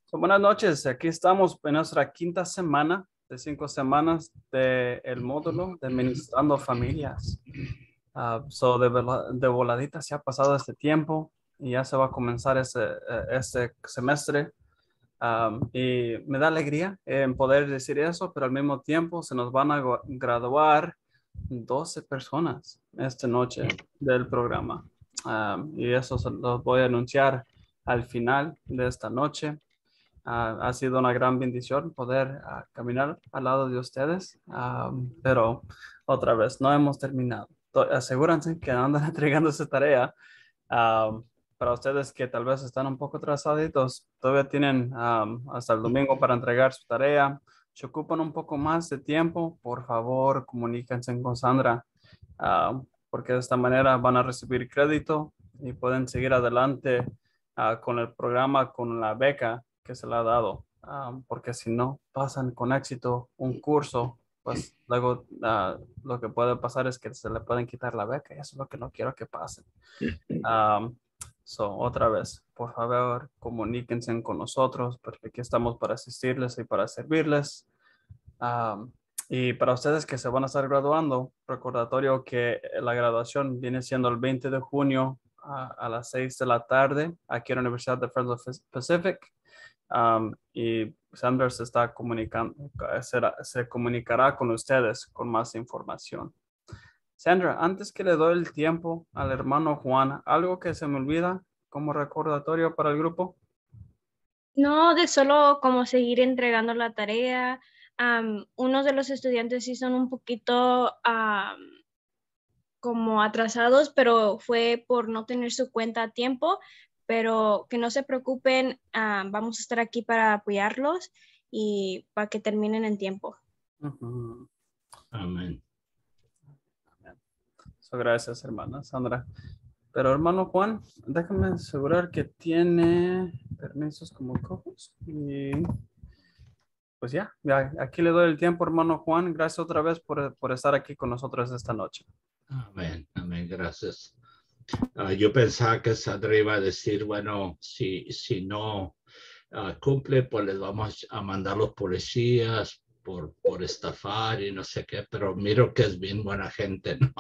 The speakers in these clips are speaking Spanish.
Buenas noches, aquí estamos en nuestra quinta semana de 5 semanas del módulo de Ministrando Familias. De voladita se ha pasado este tiempo y ya se va a comenzar este semestre. Y me da alegría en poder decir eso, pero al mismo tiempo se nos van a graduar 12 personas esta noche del programa. Y eso se los voy a anunciar al final de esta noche. Ha sido una gran bendición poder caminar al lado de ustedes, pero otra vez, no hemos terminado. Asegúrense que andan entregando esa tarea. Ah, para ustedes que tal vez están un poco atrasaditos, todavía tienen hasta el domingo para entregar su tarea. Si ocupan un poco más de tiempo, por favor, comuníquense con Sandra, porque de esta manera van a recibir crédito y pueden seguir adelante con el programa, con la beca que se le ha dado. Porque si no pasan con éxito un curso, pues luego lo que puede pasar es que se le pueden quitar la beca y eso es lo que no quiero que pase. Um, Otra vez, por favor, comuníquense con nosotros, porque aquí estamos para asistirles y para servirles. Um, y para ustedes que se van a estar graduando, recordatorio que la graduación viene siendo el 20 de junio a las 6 de la tarde aquí en la Universidad de Friends of Pacific. Y Sanders se está comunicando, se comunicará con ustedes con más información. Sandra, antes que le doy el tiempo al hermano Juan, algo que se me olvida como recordatorio para el grupo. No, de solo como seguir entregando la tarea. Unos de los estudiantes sí son un poquito como atrasados, pero fue por no tener su cuenta a tiempo, pero que no se preocupen, vamos a estar aquí para apoyarlos y para que terminen en tiempo. Ujú. Amén. Gracias, hermana Sandra. Pero hermano Juan, déjame asegurar que tiene permisos como cojos. Y pues ya, aquí le doy el tiempo, hermano Juan. Gracias otra vez por estar aquí con nosotros esta noche. Amén, amén, gracias. Yo pensaba que Sandra iba a decir, bueno, si no cumple, pues les vamos a mandar los policías por estafar y no sé qué, pero miro que es bien buena gente, ¿no?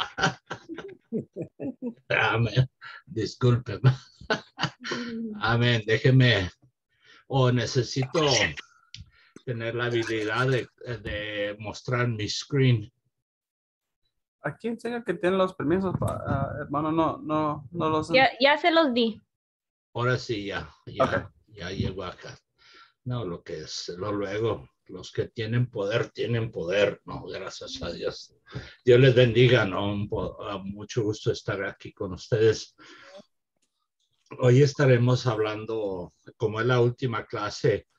Amén, disculpen. Amén, déjeme, necesito tener la habilidad de mostrar mi screen. Aquí enseña que tiene los permisos, hermano, no los... Ya se los di. Ahora sí, Okay. ya llegó acá. No, lo que es, luego, los que tienen poder, ¿no? Gracias a Dios. Dios les bendiga, ¿no? Mucho gusto estar aquí con ustedes. Hoy estaremos hablando, como es la última clase,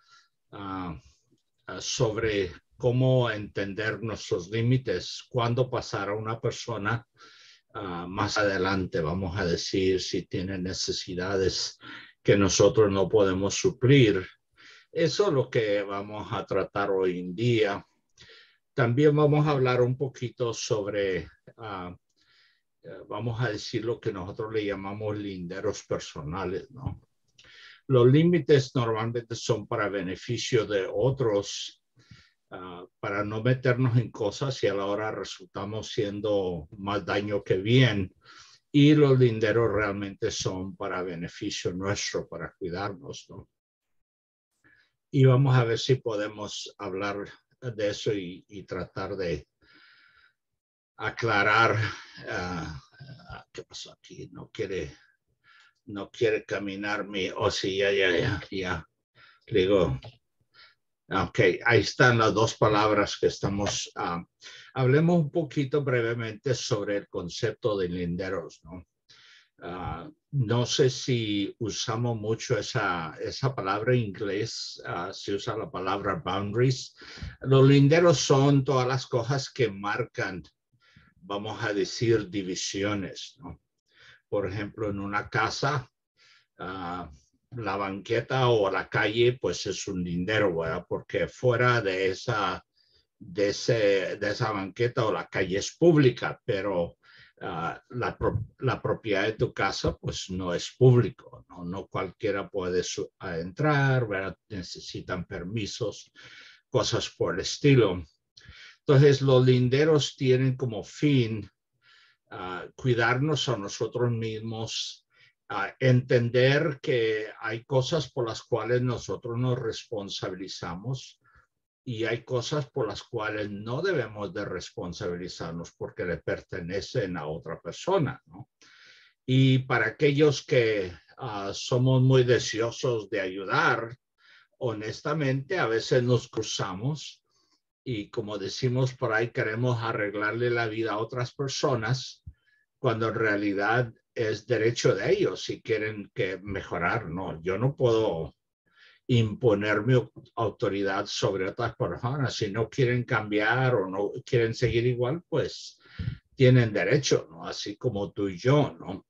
sobre cómo entender nuestros límites, cuándo pasar a una persona más adelante, vamos a decir, si tiene necesidades que nosotros no podemos suplir. Eso es lo que vamos a tratar hoy en día. También vamos a hablar un poquito sobre, vamos a decir lo que nosotros le llamamos linderos personales, ¿no? Los límites normalmente son para beneficio de otros, para no meternos en cosas y a la hora resultamos siendo más daño que bien. Y los linderos realmente son para beneficio nuestro, para cuidarnos, ¿no? Y vamos a ver si podemos hablar de eso y tratar de aclarar qué pasó aquí. No quiere caminar sí, ya. Digo, ok, ahí están las dos palabras que estamos. Hablemos un poquito brevemente sobre el concepto de linderos, ¿no? No sé si usamos mucho esa palabra en inglés, se usa la palabra boundaries. Los linderos son todas las cosas que marcan, vamos a decir, divisiones, ¿no? Por ejemplo, en una casa, la banqueta o la calle, pues es un lindero, ¿verdad? Porque fuera de esa banqueta o la calle es pública, pero la propiedad de tu casa pues no es público, no cualquiera puede entrar, ¿verdad? Necesitan permisos, cosas por el estilo. Entonces los linderos tienen como fin cuidarnos a nosotros mismos, entender que hay cosas por las cuales nosotros nos responsabilizamos y hay cosas por las cuales no debemos de responsabilizarnos porque le pertenecen a otra persona, ¿no? Y para aquellos que somos muy deseosos de ayudar, honestamente a veces nos cruzamos y como decimos por ahí, queremos arreglarle la vida a otras personas cuando en realidad es derecho de ellos si quieren que mejorar. No, yo no puedo imponer mi autoridad sobre otras personas. Si no quieren cambiar o no quieren seguir igual, pues tienen derecho, ¿no? Así como tú y yo, ¿no?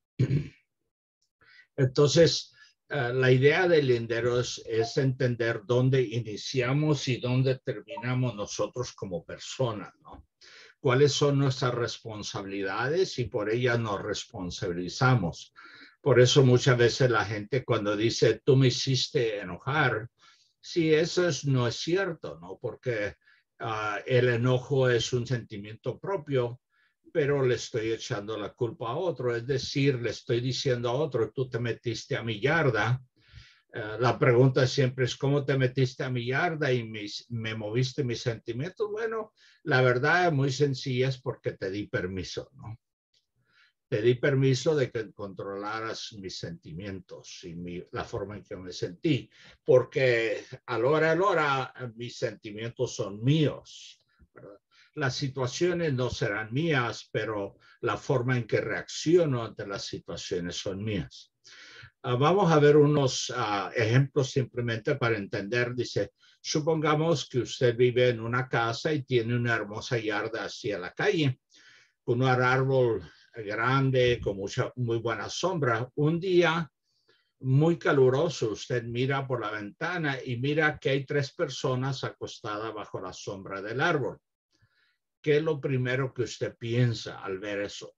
Entonces, la idea del lindero es entender dónde iniciamos y dónde terminamos nosotros como personas, ¿no? Cuáles son nuestras responsabilidades y por ellas nos responsabilizamos. Por eso muchas veces la gente cuando dice, tú me hiciste enojar, sí, eso no es cierto, ¿no? Porque el enojo es un sentimiento propio, pero le estoy echando la culpa a otro. Es decir, le estoy diciendo a otro, tú te metiste a mi yarda. La pregunta siempre es, ¿cómo te metiste a mi yarda y me moviste mis sentimientos? Bueno, la verdad muy sencilla es porque te di permiso, ¿no? Te di permiso de que controlaras mis sentimientos y la forma en que me sentí, porque a la hora mis sentimientos son míos, ¿verdad? Las situaciones no serán mías, pero la forma en que reacciono ante las situaciones son mías. Vamos a ver unos ejemplos simplemente para entender. Dice, supongamos que usted vive en una casa y tiene una hermosa yarda hacia la calle, con un árbol grande, con muy buena sombra. Un día muy caluroso, usted mira por la ventana y mira que hay 3 personas acostadas bajo la sombra del árbol. ¿Qué es lo primero que usted piensa al ver eso?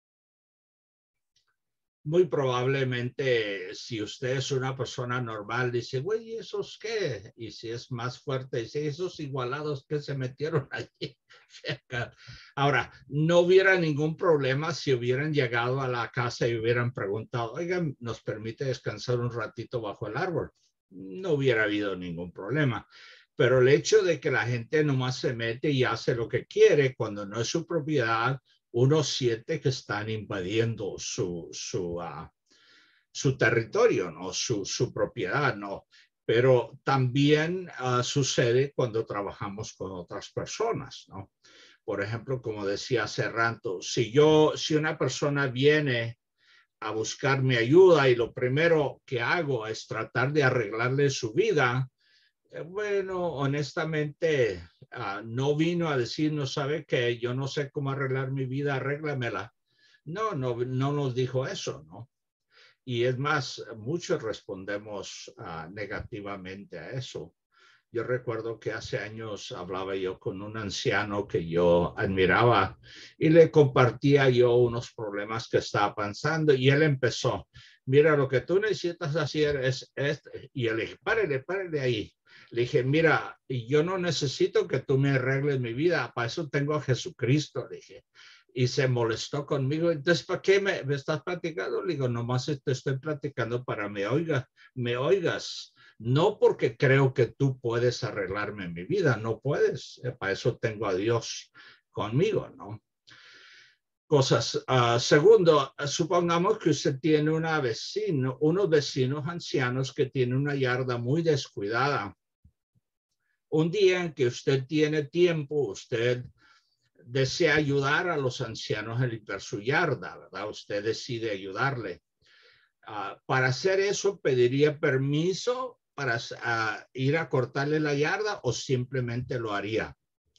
Muy probablemente, si usted es una persona normal, dice, güey, ¿esos qué? Y si es más fuerte, dice, esos igualados que se metieron allí. Ahora, no hubiera ningún problema si hubieran llegado a la casa y hubieran preguntado, oigan, ¿nos permite descansar un ratito bajo el árbol? No hubiera habido ningún problema. Pero el hecho de que la gente nomás se mete y hace lo que quiere cuando no es su propiedad, uno siente que están invadiendo su territorio, ¿no? Su propiedad, ¿no? Pero también sucede cuando trabajamos con otras personas, ¿no? Por ejemplo, como decía hace rato, si una persona viene a buscar mi ayuda y lo primero que hago es tratar de arreglarle su vida, bueno, honestamente, no vino a decir, no sabe que yo no sé cómo arreglar mi vida, arréglamela. No nos dijo eso, ¿no? Y es más, muchos respondemos negativamente a eso. Yo recuerdo que hace años hablaba yo con un anciano que yo admiraba y le compartía yo unos problemas que estaba pensando y él empezó, mira, lo que tú necesitas hacer es esto. Y él le dije, párele ahí. Le dije, mira, yo no necesito que tú me arregles mi vida, para eso tengo a Jesucristo, le dije. Y se molestó conmigo, entonces, ¿para qué me estás platicando? Le digo, nomás te estoy platicando para me oigas. No porque creo que tú puedes arreglarme mi vida, no puedes. Para eso tengo a Dios conmigo, ¿no? Cosas. Segundo, supongamos que usted tiene unos vecinos ancianos que tienen una yarda muy descuidada. Un día en que usted tiene tiempo, usted desea ayudar a los ancianos a limpiar su yarda, ¿verdad? Usted decide ayudarle. Para hacer eso, ¿pediría permiso para ir a cortarle la yarda o simplemente lo haría?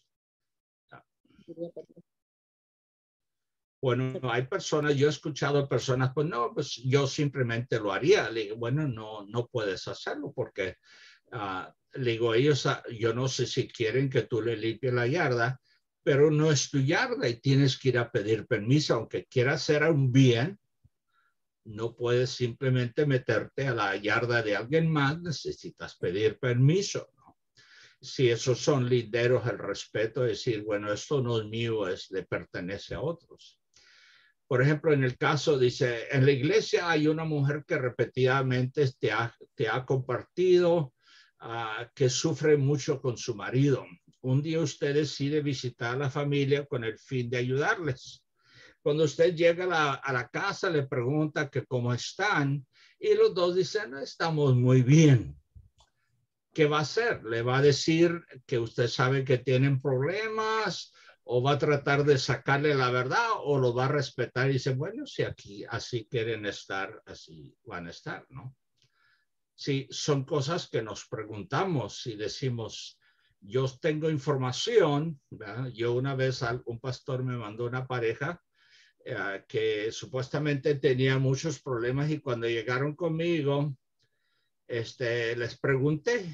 Bueno, hay personas, yo he escuchado personas, pues no, pues yo simplemente lo haría. Le digo, bueno, no puedes hacerlo porque, le digo, ellos, yo no sé si quieren que tú le limpies la yarda, pero no es tu yarda y tienes que ir a pedir permiso, aunque quieras hacer un bien. No puedes simplemente meterte a la yarda de alguien más, necesitas pedir permiso, ¿no? Si esos son linderos, el respeto, decir, bueno, esto no es mío, le pertenece a otros. Por ejemplo, en el caso, dice, en la iglesia hay una mujer que repetidamente te ha compartido que sufre mucho con su marido. Un día usted decide visitar a la familia con el fin de ayudarles. Cuando usted llega a la casa, le pregunta que cómo están y los dos dicen, no, estamos muy bien. ¿Qué va a hacer? ¿Le va a decir que usted sabe que tienen problemas o va a tratar de sacarle la verdad o lo va a respetar y dice, bueno, si aquí así quieren estar, así van a estar, ¿no? Sí, son cosas que nos preguntamos y decimos, yo tengo información, ¿verdad? Yo una vez un pastor me mandó una pareja que supuestamente tenía muchos problemas y cuando llegaron conmigo, les pregunté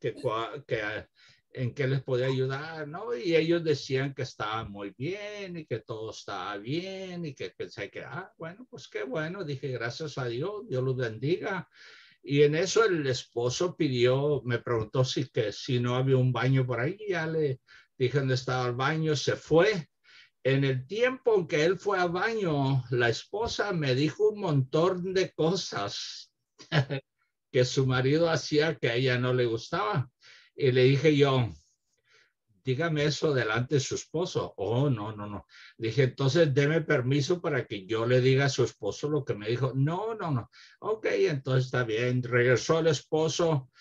en qué les podía ayudar, ¿no? Y ellos decían que estaban muy bien y que todo estaba bien y que pensé que, bueno, pues qué bueno. Dije, gracias a Dios, Dios los bendiga. Y en eso el esposo me preguntó si no había un baño por ahí. Ya le dije dónde estaba el baño, se fue. En el tiempo en que él fue al baño, la esposa me dijo un montón de cosas que su marido hacía que a ella no le gustaba. Y le dije yo, dígame eso delante de su esposo. Oh, no, no, no. Dije, entonces deme permiso para que yo le diga a su esposo lo que me dijo. No, no, no. Ok, entonces está bien. Regresó el esposo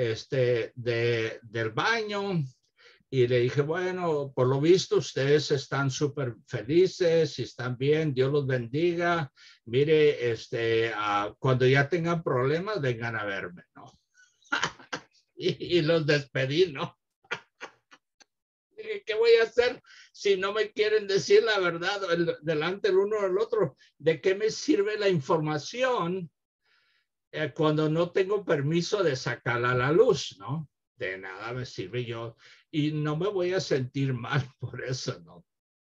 del baño. Y le dije, bueno, por lo visto ustedes están súper felices y están bien, Dios los bendiga. Mire, cuando ya tengan problemas, vengan a verme, ¿no? y los despedí, ¿no? Dije, ¿qué voy a hacer si no me quieren decir la verdad delante el uno del otro? ¿De qué me sirve la información cuando no tengo permiso de sacarla a la luz, ¿no? De nada me sirve yo y no me voy a sentir mal por eso, ¿no?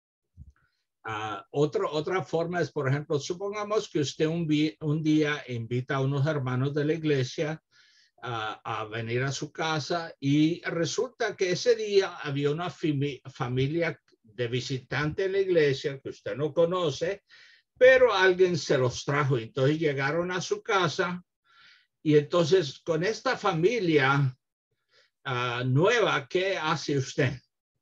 Otra forma es, por ejemplo, supongamos que usted un día invita a unos hermanos de la iglesia a venir a su casa y resulta que ese día había una familia de visitantes en la iglesia que usted no conoce, pero alguien se los trajo. Entonces llegaron a su casa y entonces con esta familia nueva, ¿qué hace usted?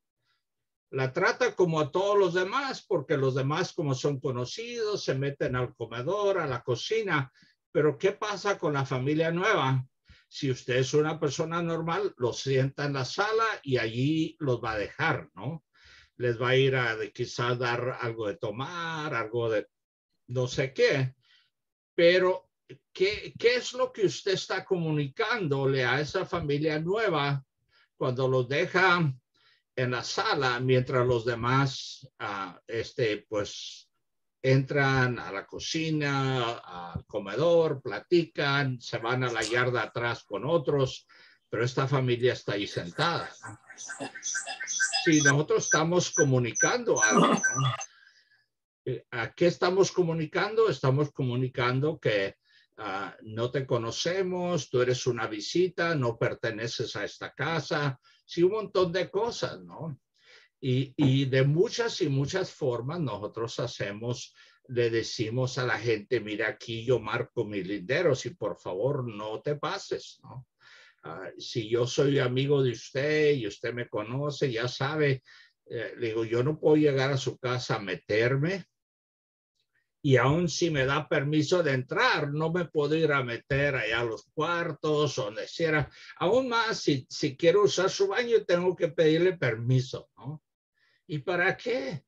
La trata como a todos los demás, porque los demás, como son conocidos, se meten al comedor, a la cocina. Pero ¿qué pasa con la familia nueva? Si usted es una persona normal, los sienta en la sala y allí los va a dejar, ¿no? Les va a ir a quizás dar algo de tomar, algo de no sé qué. Pero ¿qué es lo que usted está comunicándole a esa familia nueva cuando los deja en la sala mientras los demás pues entran a la cocina, al comedor, platican, se van a la yarda atrás con otros, pero esta familia está ahí sentada, ¿no? Si nosotros estamos comunicando algo, ¿no? ¿A qué estamos comunicando? Estamos comunicando que no te conocemos, tú eres una visita, no perteneces a esta casa, sí, un montón de cosas, ¿no? Y de muchas y muchas formas nosotros le decimos a la gente, mira, aquí yo marco mis linderos y por favor no te pases, ¿no? Si yo soy amigo de usted y usted me conoce, ya sabe, le digo, yo no puedo llegar a su casa a meterme y aún si me da permiso de entrar, no me puedo ir a meter allá a los cuartos o donde quiera. Aún más, si quiero usar su baño, tengo que pedirle permiso, ¿no? ¿Y para qué?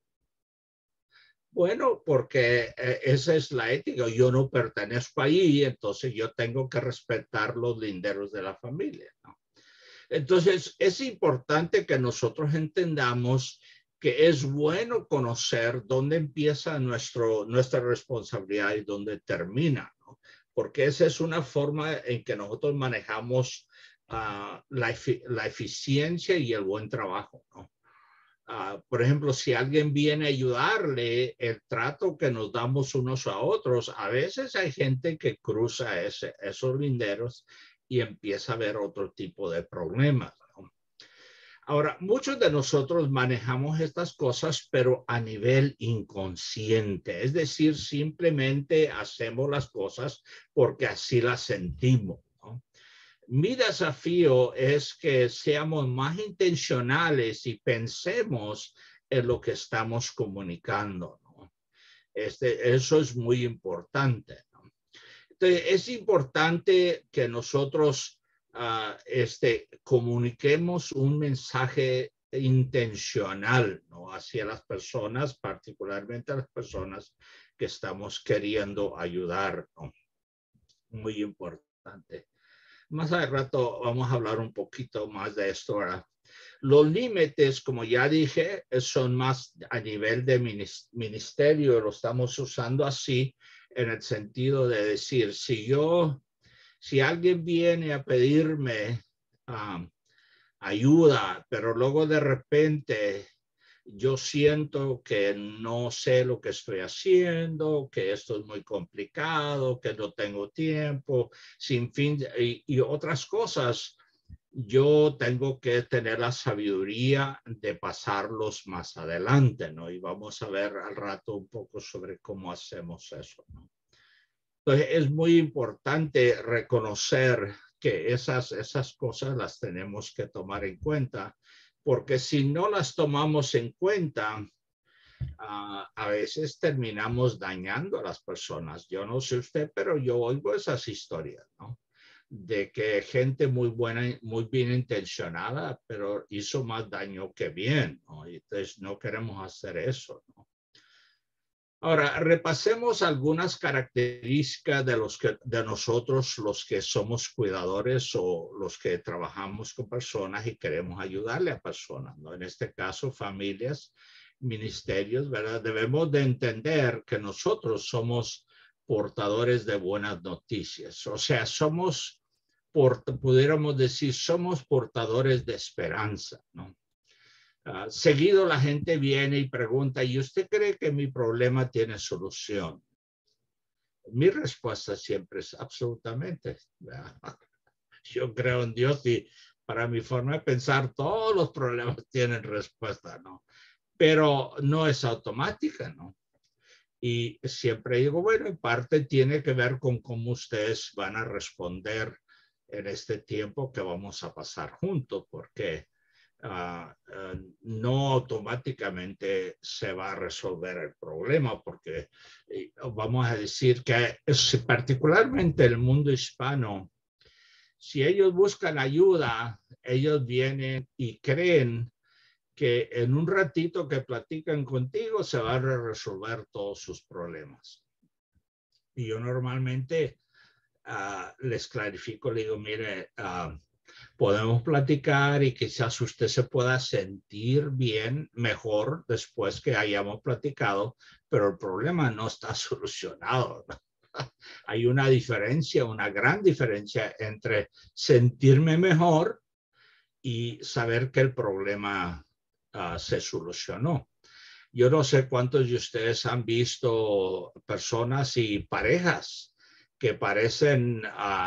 Bueno, porque esa es la ética. Yo no pertenezco ahí, entonces yo tengo que respetar los linderos de la familia, ¿no? Entonces, es importante que nosotros entendamos que es bueno conocer dónde empieza nuestra responsabilidad y dónde termina, ¿no? Porque esa es una forma en que nosotros manejamos la eficiencia y el buen trabajo, ¿no? Por ejemplo, si alguien viene a ayudarle, el trato que nos damos unos a otros, a veces hay gente que cruza esos linderos y empieza a ver otro tipo de problemas, ¿no? Ahora, muchos de nosotros manejamos estas cosas, pero a nivel inconsciente, es decir, simplemente hacemos las cosas porque así las sentimos, ¿no? Mi desafío es que seamos más intencionales y pensemos en lo que estamos comunicando, ¿no? Eso es muy importante, ¿no? Entonces, es importante que nosotros comuniquemos un mensaje intencional, ¿no? Hacia las personas, particularmente a las personas que estamos queriendo ayudar, ¿no? Muy importante. Más al rato vamos a hablar un poquito más de esto ahora. Los límites, como ya dije, son más a nivel de ministerio, lo estamos usando así en el sentido de decir, si alguien viene a pedirme ayuda, pero luego de repente yo siento que no sé lo que estoy haciendo, que esto es muy complicado, que no tengo tiempo, sin fin, y otras cosas, yo tengo que tener la sabiduría de pasarlos más adelante, ¿no? Y vamos a ver al rato un poco sobre cómo hacemos eso, ¿no? Entonces, es muy importante reconocer que esas cosas las tenemos que tomar en cuenta, porque si no las tomamos en cuenta, a veces terminamos dañando a las personas. Yo no sé usted, pero yo oigo esas historias, ¿no? De que gente muy buena, muy bien intencionada, pero hizo más daño que bien, ¿no? Y entonces no queremos hacer eso, ¿no? Ahora, repasemos algunas características de nosotros, los que somos cuidadores o los que trabajamos con personas y queremos ayudarle a personas, ¿no? En este caso, familias, ministerios, ¿verdad? Debemos de entender que nosotros somos portadores de buenas noticias. O sea, pudiéramos decir, somos portadores de esperanza, ¿no? Seguido la gente viene y pregunta, ¿y usted cree que mi problema tiene solución? Mi respuesta siempre es absolutamente. Yo creo en Dios y para mi forma de pensar todos los problemas tienen respuesta, ¿no? Pero no es automática, ¿no? Y siempre digo, bueno, en parte tiene que ver con cómo ustedes van a responder en este tiempo que vamos a pasar juntos, porque no automáticamente se va a resolver el problema, porque vamos a decir que particularmente el mundo hispano, si ellos buscan ayuda, ellos vienen y creen que en un ratito que platican contigo se van a resolver todos sus problemas. Y yo normalmente les clarifico, le digo, mire, podemos platicar y quizás usted se pueda sentir bien, mejor después que hayamos platicado, pero el problema no está solucionado, ¿no? Hay una diferencia, una gran diferencia entre sentirme mejor y saber que el problema se solucionó. Yo no sé cuántos de ustedes han visto personas y parejas que parecen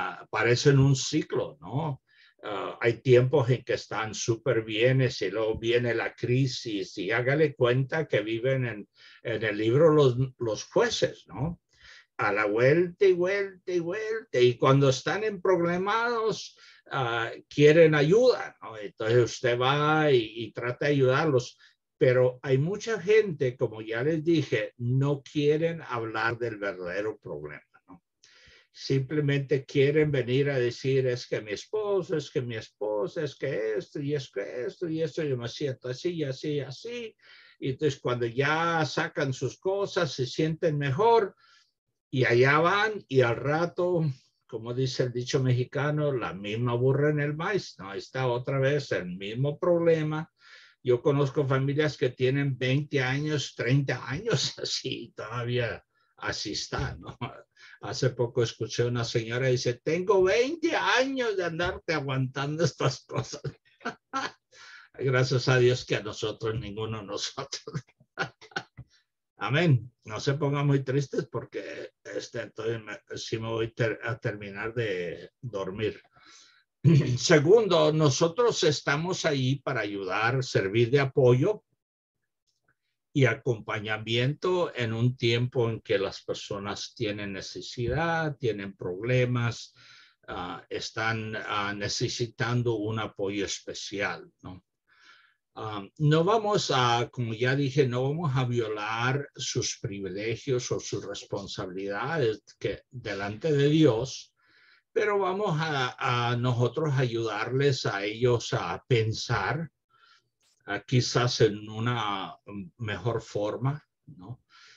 un ciclo, ¿no? Hay tiempos en que están súper bien y luego viene la crisis y hágale cuenta que viven en el libro los jueces, ¿no? A la vuelta y vuelta y vuelta, y cuando están en problemados quieren ayuda, ¿no? Entonces usted va y trata de ayudarlos, pero hay mucha gente, como ya les dije, no quieren hablar del verdadero problema, ¿no? Simplemente quieren venir a decir, es que mi esposo, es que mi esposa, es que esto, y es que esto, y esto, yo me siento así, y así, y así. Y entonces cuando ya sacan sus cosas, se sienten mejor, y allá van, y al rato, como dice el dicho mexicano, la misma burra en el maíz, ¿no? Ahí está otra vez el mismo problema. Yo conozco familias que tienen 20 años, 30 años, así, todavía así está, ¿no? Hace poco escuché una señora y dice, tengo 20 años de andarte aguantando estas cosas. Gracias a Dios que a nosotros, ninguno de nosotros. Amén. No se pongan muy tristes porque entonces sí me voy a terminar de dormir. Segundo, nosotros estamos ahí para ayudar, servir de apoyo y acompañamiento en un tiempo en que las personas tienen necesidad, tienen problemas, están necesitando un apoyo especial, ¿no? No vamos a, como ya dije, no vamos a violar sus privilegios o sus responsabilidades delante de Dios, pero vamos a nosotros ayudarles a ellos a pensar, quizás en una mejor forma, ¿no?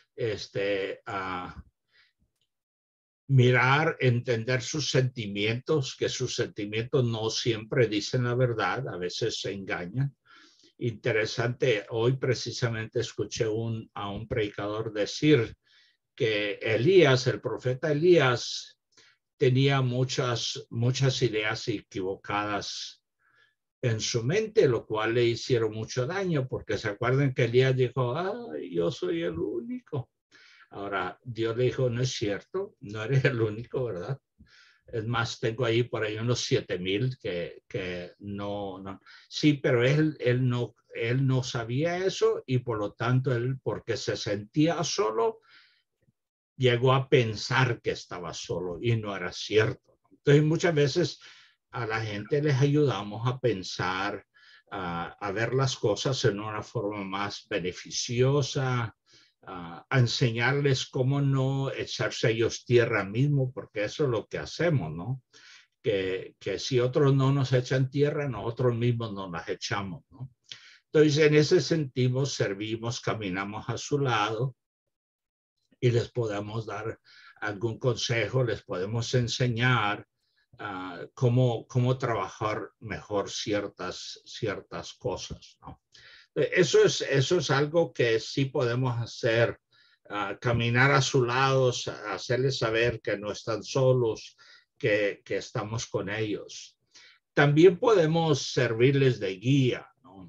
Mirar, entender sus sentimientos, que sus sentimientos no siempre dicen la verdad, a veces se engañan. Interesante, hoy precisamente escuché a un predicador decir que Elías, el profeta Elías, tenía muchas ideas equivocadas en su mente, lo cual le hicieron mucho daño, porque se acuerdan que Elías dijo, yo soy el único. Ahora, Dios le dijo, no es cierto, no eres el único, ¿verdad? Es más, tengo ahí por ahí unos 7,000 que no. Sí, pero él no sabía eso y por lo tanto él, porque se sentía solo, llegó a pensar que estaba solo y no era cierto. Entonces, muchas veces a la gente les ayudamos a pensar, a ver las cosas en una forma más beneficiosa, a enseñarles cómo no echarse a ellos tierra mismo, porque eso es lo que hacemos, ¿no? Que si otros no nos echan tierra, nosotros mismos nos las echamos, ¿no? Entonces, en ese sentido, servimos, caminamos a su lado y les podemos dar algún consejo, les podemos enseñar cómo trabajar mejor ciertas cosas, ¿no? Eso es algo que sí podemos hacer, caminar a su lado, hacerles saber que no están solos, que estamos con ellos. También podemos servirles de guía, ¿no?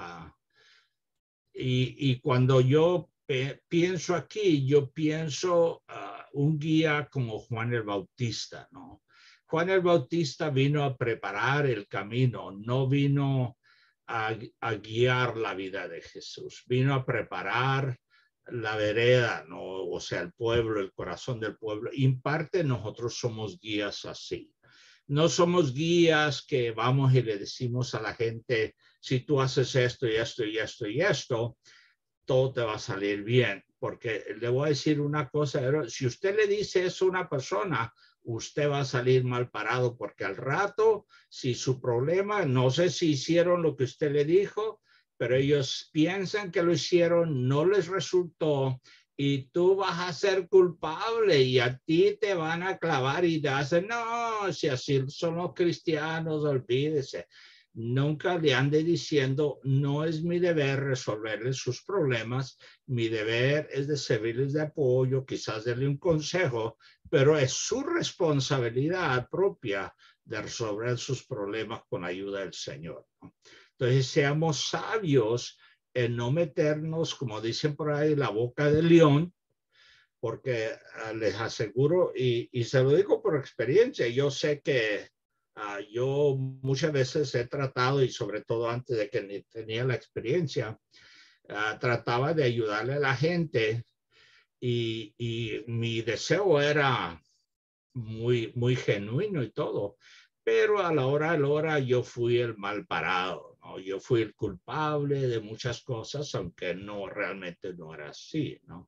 Y cuando yo pienso aquí, yo pienso un guía como Juan el Bautista, ¿no? Juan el Bautista vino a preparar el camino, no vino a guiar la vida de Jesús, vino a preparar la vereda, ¿no? O sea, el pueblo, el corazón del pueblo. Y en parte nosotros somos guías así. No somos guías que vamos y le decimos a la gente, si tú haces esto y esto y esto y esto, todo te va a salir bien. Porque le voy a decir una cosa, si usted le dice eso a una persona, usted va a salir mal parado, porque al rato, si su problema, no sé si hicieron lo que usted le dijo, pero ellos piensan que lo hicieron, no les resultó, y tú vas a ser culpable y a ti te van a clavar y te hacen, no, si así son los cristianos, olvídese. Nunca le ande diciendo, no es mi deber resolverles sus problemas, mi deber es de servirles de apoyo, quizás darle un consejo, pero es su responsabilidad propia de resolver sus problemas con la ayuda del Señor. Entonces, seamos sabios en no meternos, como dicen por ahí, la boca del león, porque les aseguro, y se lo digo por experiencia, yo sé que yo muchas veces he tratado, y sobre todo antes de que tenía la experiencia, trataba de ayudarle a la gente y mi deseo era muy genuino y todo, pero a la hora yo fui el mal parado, ¿no? Yo fui el culpable de muchas cosas, aunque realmente no era así, ¿no?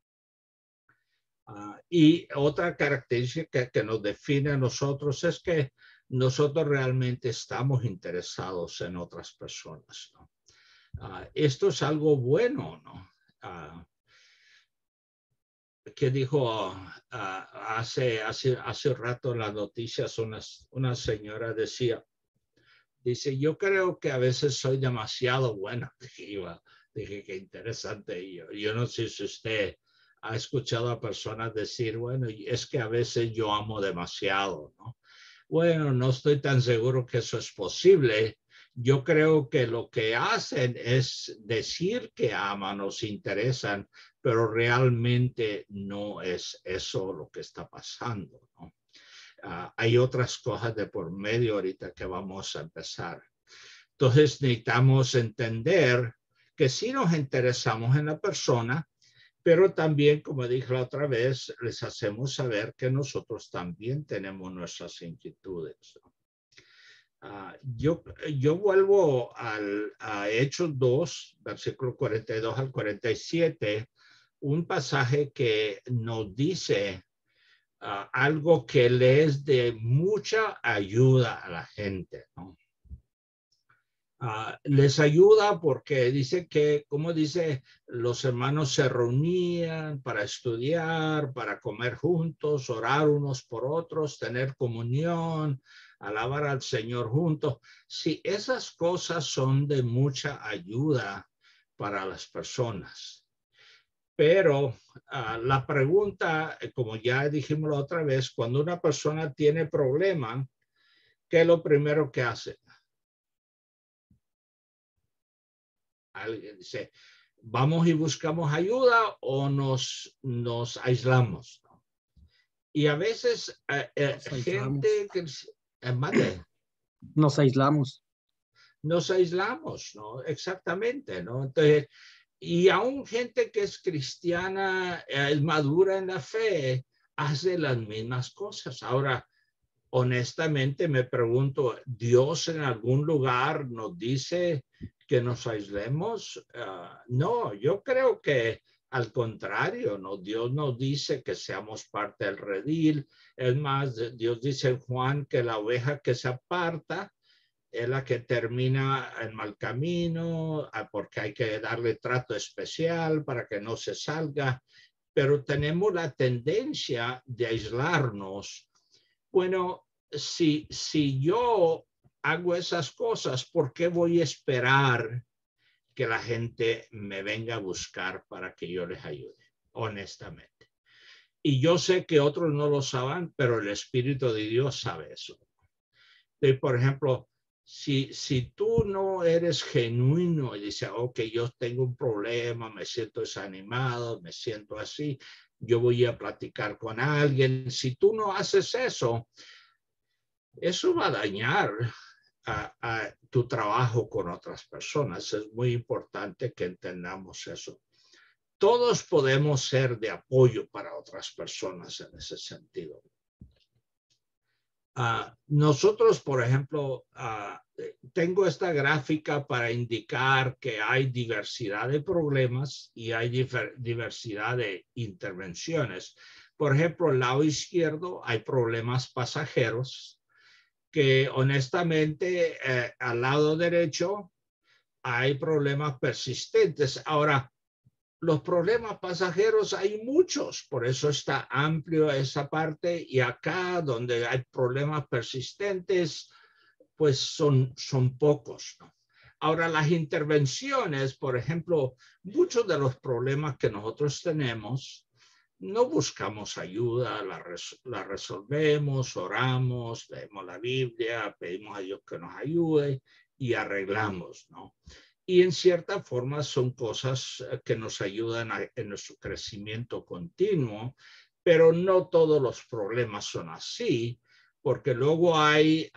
Y otra característica que nos define a nosotros es que nosotros realmente estamos interesados en otras personas, ¿no? Esto es algo bueno, ¿no? Que dijo hace rato en las noticias, una señora dice, yo creo que a veces soy demasiado buena. Dije, qué interesante. Yo no sé si usted ha escuchado a personas decir, bueno, es que a veces yo amo demasiado, ¿no? Bueno, no estoy tan seguro que eso es posible, Yo creo que lo que hacen es decir que aman o se interesan, pero realmente no es eso lo que está pasando, ¿no? Hay otras cosas de por medio ahorita que vamos a empezar. Entonces necesitamos entender que sí nos interesamos en la persona, pero también, como dije la otra vez, les hacemos saber que nosotros también tenemos nuestras inquietudes, ¿no? Yo vuelvo a Hechos 2, versículo 42 al 47, un pasaje que nos dice algo que le es de mucha ayuda a la gente, ¿no? Les ayuda porque dice que, como dice, los hermanos se reunían para estudiar, para comer juntos, orar unos por otros, tener comunión, alabar al Señor juntos. Sí, esas cosas son de mucha ayuda para las personas. Pero la pregunta, como ya dijimos la otra vez, cuando una persona tiene problema, ¿qué es lo primero que hace? Alguien dice, ¿vamos y buscamos ayuda o nos aislamos? Y a veces gente que nos aislamos. Nos aislamos, ¿no? Exactamente, ¿no? Entonces, y aún gente que es cristiana, es madura en la fe, hace las mismas cosas. Ahora, honestamente me pregunto, ¿Dios en algún lugar nos dice que nos aislemos? No, yo creo que al contrario, ¿no? Dios nos dice que seamos parte del redil. Es más, Dios dice en Juan que la oveja que se aparta es la que termina en mal camino, porque hay que darle trato especial para que no se salga. Pero tenemos la tendencia de aislarnos. Bueno, si yo hago esas cosas, ¿por qué voy a esperar que la gente me venga a buscar para que yo les ayude? Honestamente. Y yo sé que otros no lo saben, pero el Espíritu de Dios sabe eso. Y, por ejemplo, si tú no eres genuino y dices, ok, yo tengo un problema, me siento desanimado, me siento así, yo voy a platicar con alguien. Si tú no haces eso, eso va a dañar a tu trabajo con otras personas. Es muy importante que entendamos eso. Todos podemos ser de apoyo para otras personas en ese sentido. Nosotros, por ejemplo, tengo esta gráfica para indicar que hay diversidad de problemas y hay diversidad de intervenciones. Por ejemplo, al lado izquierdo hay problemas pasajeros que honestamente al lado derecho hay problemas persistentes. Ahora, los problemas pasajeros hay muchos, por eso está amplio esa parte, y acá donde hay problemas persistentes, pues son pocos, ¿no? Ahora, las intervenciones, por ejemplo, muchos de los problemas que nosotros tenemos, no buscamos ayuda, la resolvemos, oramos, leemos la Biblia, pedimos a Dios que nos ayude y arreglamos, ¿no? Y en cierta forma son cosas que nos ayudan en nuestro crecimiento continuo, pero no todos los problemas son así, porque luego hay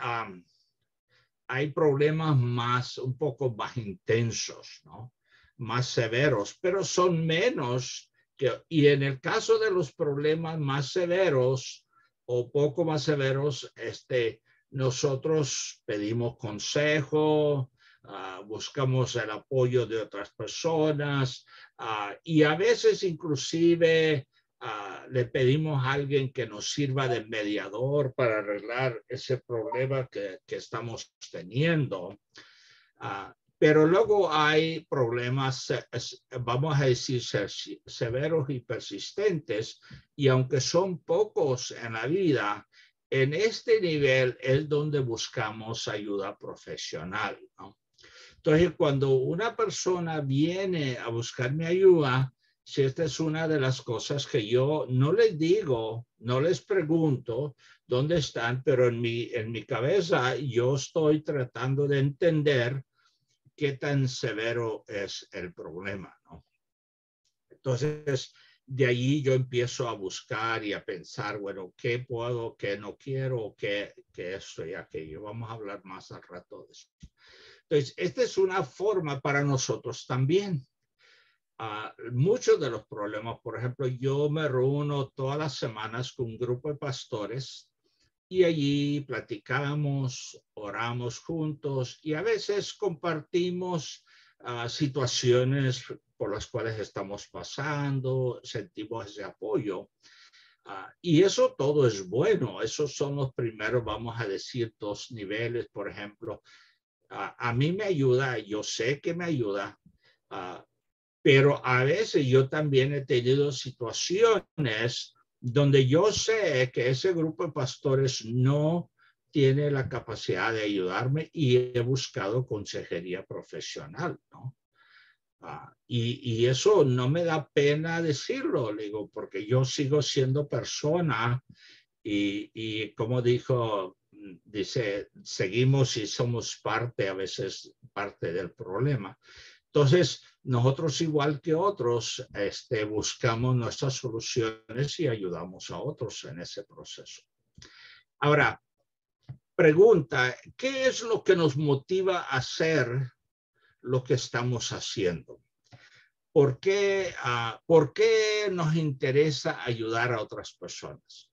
problemas un poco más intensos, ¿no? Más severos, pero son menos y en el caso de los problemas más severos o poco más severos, nosotros pedimos consejo, buscamos el apoyo de otras personas y a veces inclusive le pedimos a alguien que nos sirva de mediador para arreglar ese problema que estamos teniendo. Pero luego hay problemas, vamos a decir, severos y persistentes, y aunque son pocos en la vida, en este nivel es donde buscamos ayuda profesional, ¿no? Entonces, cuando una persona viene a buscarme ayuda, si esta es una de las cosas que yo no les digo, no les pregunto dónde están, pero en mi cabeza yo estoy tratando de entender qué tan severo es el problema, ¿no? Entonces, de allí yo empiezo a buscar y a pensar, bueno, ¿qué puedo, qué no quiero, qué esto y aquello? Vamos a hablar más al rato de eso. Entonces, esta es una forma para nosotros también. Muchos de los problemas, por ejemplo, yo me reúno todas las semanas con un grupo de pastores y allí platicamos, oramos juntos y a veces compartimos situaciones por las cuales estamos pasando, sentimos ese apoyo. Y eso todo es bueno. Esos son los primeros, vamos a decir, 2 niveles, por ejemplo. A mí me ayuda, yo sé que me ayuda, pero a veces yo también he tenido situaciones donde yo sé que ese grupo de pastores no tiene la capacidad de ayudarme y he buscado consejería profesional, ¿no? Y eso no me da pena decirlo, digo, porque yo sigo siendo persona y como dice, seguimos y somos parte, a veces parte del problema. Entonces, nosotros igual que otros, buscamos nuestras soluciones y ayudamos a otros en ese proceso. Ahora, pregunta, ¿qué es lo que nos motiva a hacer lo que estamos haciendo? ¿Por qué nos interesa ayudar a otras personas?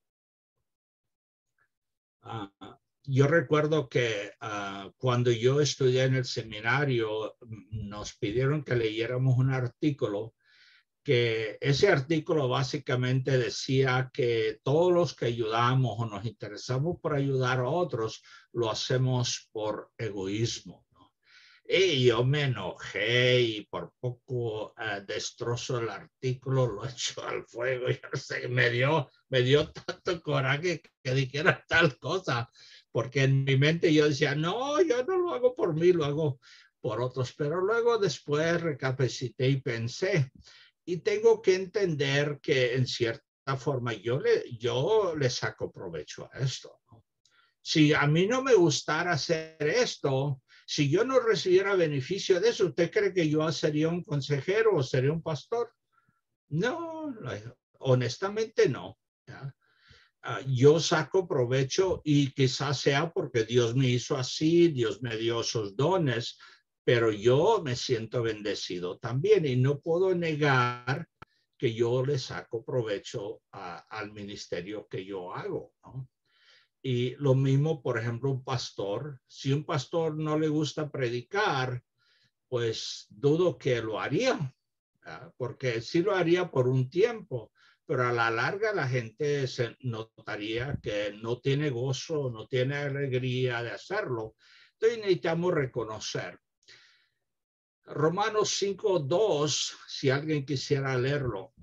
Yo recuerdo que cuando yo estudié en el seminario, nos pidieron que leyéramos un artículo, que ese artículo básicamente decía que todos los que ayudamos o nos interesamos por ayudar a otros, lo hacemos por egoísmo, ¿no? Y yo me enojé y por poco destrozo el artículo, lo echo al fuego. Yo no sé, me dio tanto coraje que dijera tal cosa, porque en mi mente yo decía, no, yo no lo hago por mí, lo hago por otros. Pero luego después recapacité y pensé, y tengo que entender que en cierta forma yo le saco provecho a esto, ¿no? Si a mí no me gustara hacer esto, si yo no recibiera beneficio de eso, ¿usted cree que yo sería un consejero o sería un pastor? No, honestamente no. Yo saco provecho y quizás sea porque Dios me hizo así, Dios me dio esos dones, pero yo me siento bendecido también y no puedo negar que yo le saco provecho al ministerio que yo hago, ¿no? Y lo mismo, por ejemplo, un pastor. Si un pastor no le gusta predicar, pues dudo que lo haría, porque sí lo haría por un tiempo, pero a la larga la gente se notaría que no tiene gozo, no tiene alegría de hacerlo. Entonces necesitamos reconocer. Romanos 5:2, si alguien quisiera leerlo.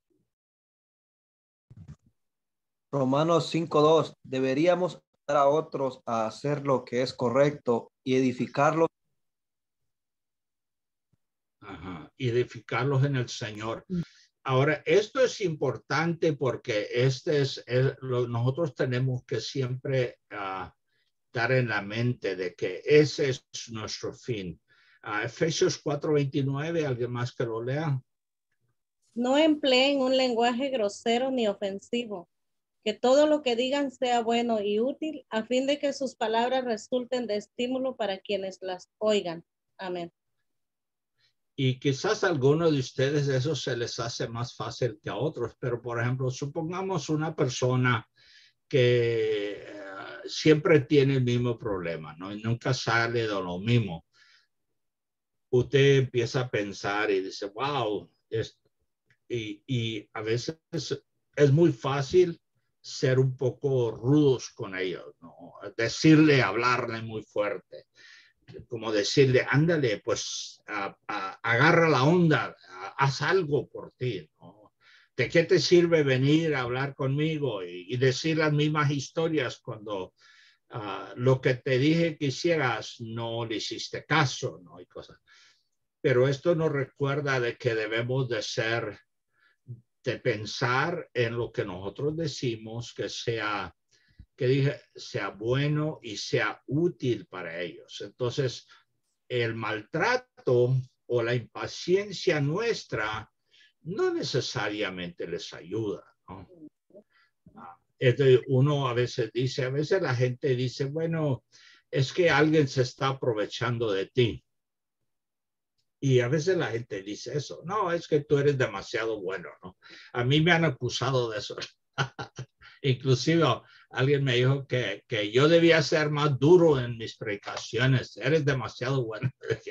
Romanos 5:2, deberíamos ayudar a otros a hacer lo que es correcto y edificarlos. Edificarlos en el Señor. Ahora, esto es importante porque nosotros tenemos que siempre dar en la mente de que ese es nuestro fin. Efesios 4:29, ¿alguien más que lo lea? No empleen un lenguaje grosero ni ofensivo, que todo lo que digan sea bueno y útil, a fin de que sus palabras resulten de estímulo para quienes las oigan. Amén. Y quizás a algunos de ustedes eso se les hace más fácil que a otros, pero por ejemplo, supongamos una persona que siempre tiene el mismo problema, ¿no? Y nunca sale de lo mismo. Usted empieza a pensar y dice, wow, y a veces es muy fácil ser un poco rudos con ellos, ¿no? Decirle, hablarle muy fuerte, como decirle, ándale, pues agarra la onda, haz algo por ti, ¿no? ¿De qué te sirve venir a hablar conmigo y decir las mismas historias cuando lo que te dije que hicieras no le hiciste caso, ¿no? Y cosas. Pero esto nos recuerda de que debemos de ser de pensar en lo que nosotros decimos que sea bueno y sea útil para ellos. Entonces, el maltrato o la impaciencia nuestra no necesariamente les ayuda, ¿no? Entonces, uno a veces la gente dice, bueno, es que alguien se está aprovechando de ti. Y a veces la gente dice eso, no, es que tú eres demasiado bueno, ¿no? A mí me han acusado de eso. Inclusive alguien me dijo que yo debía ser más duro en mis predicaciones. Eres demasiado bueno.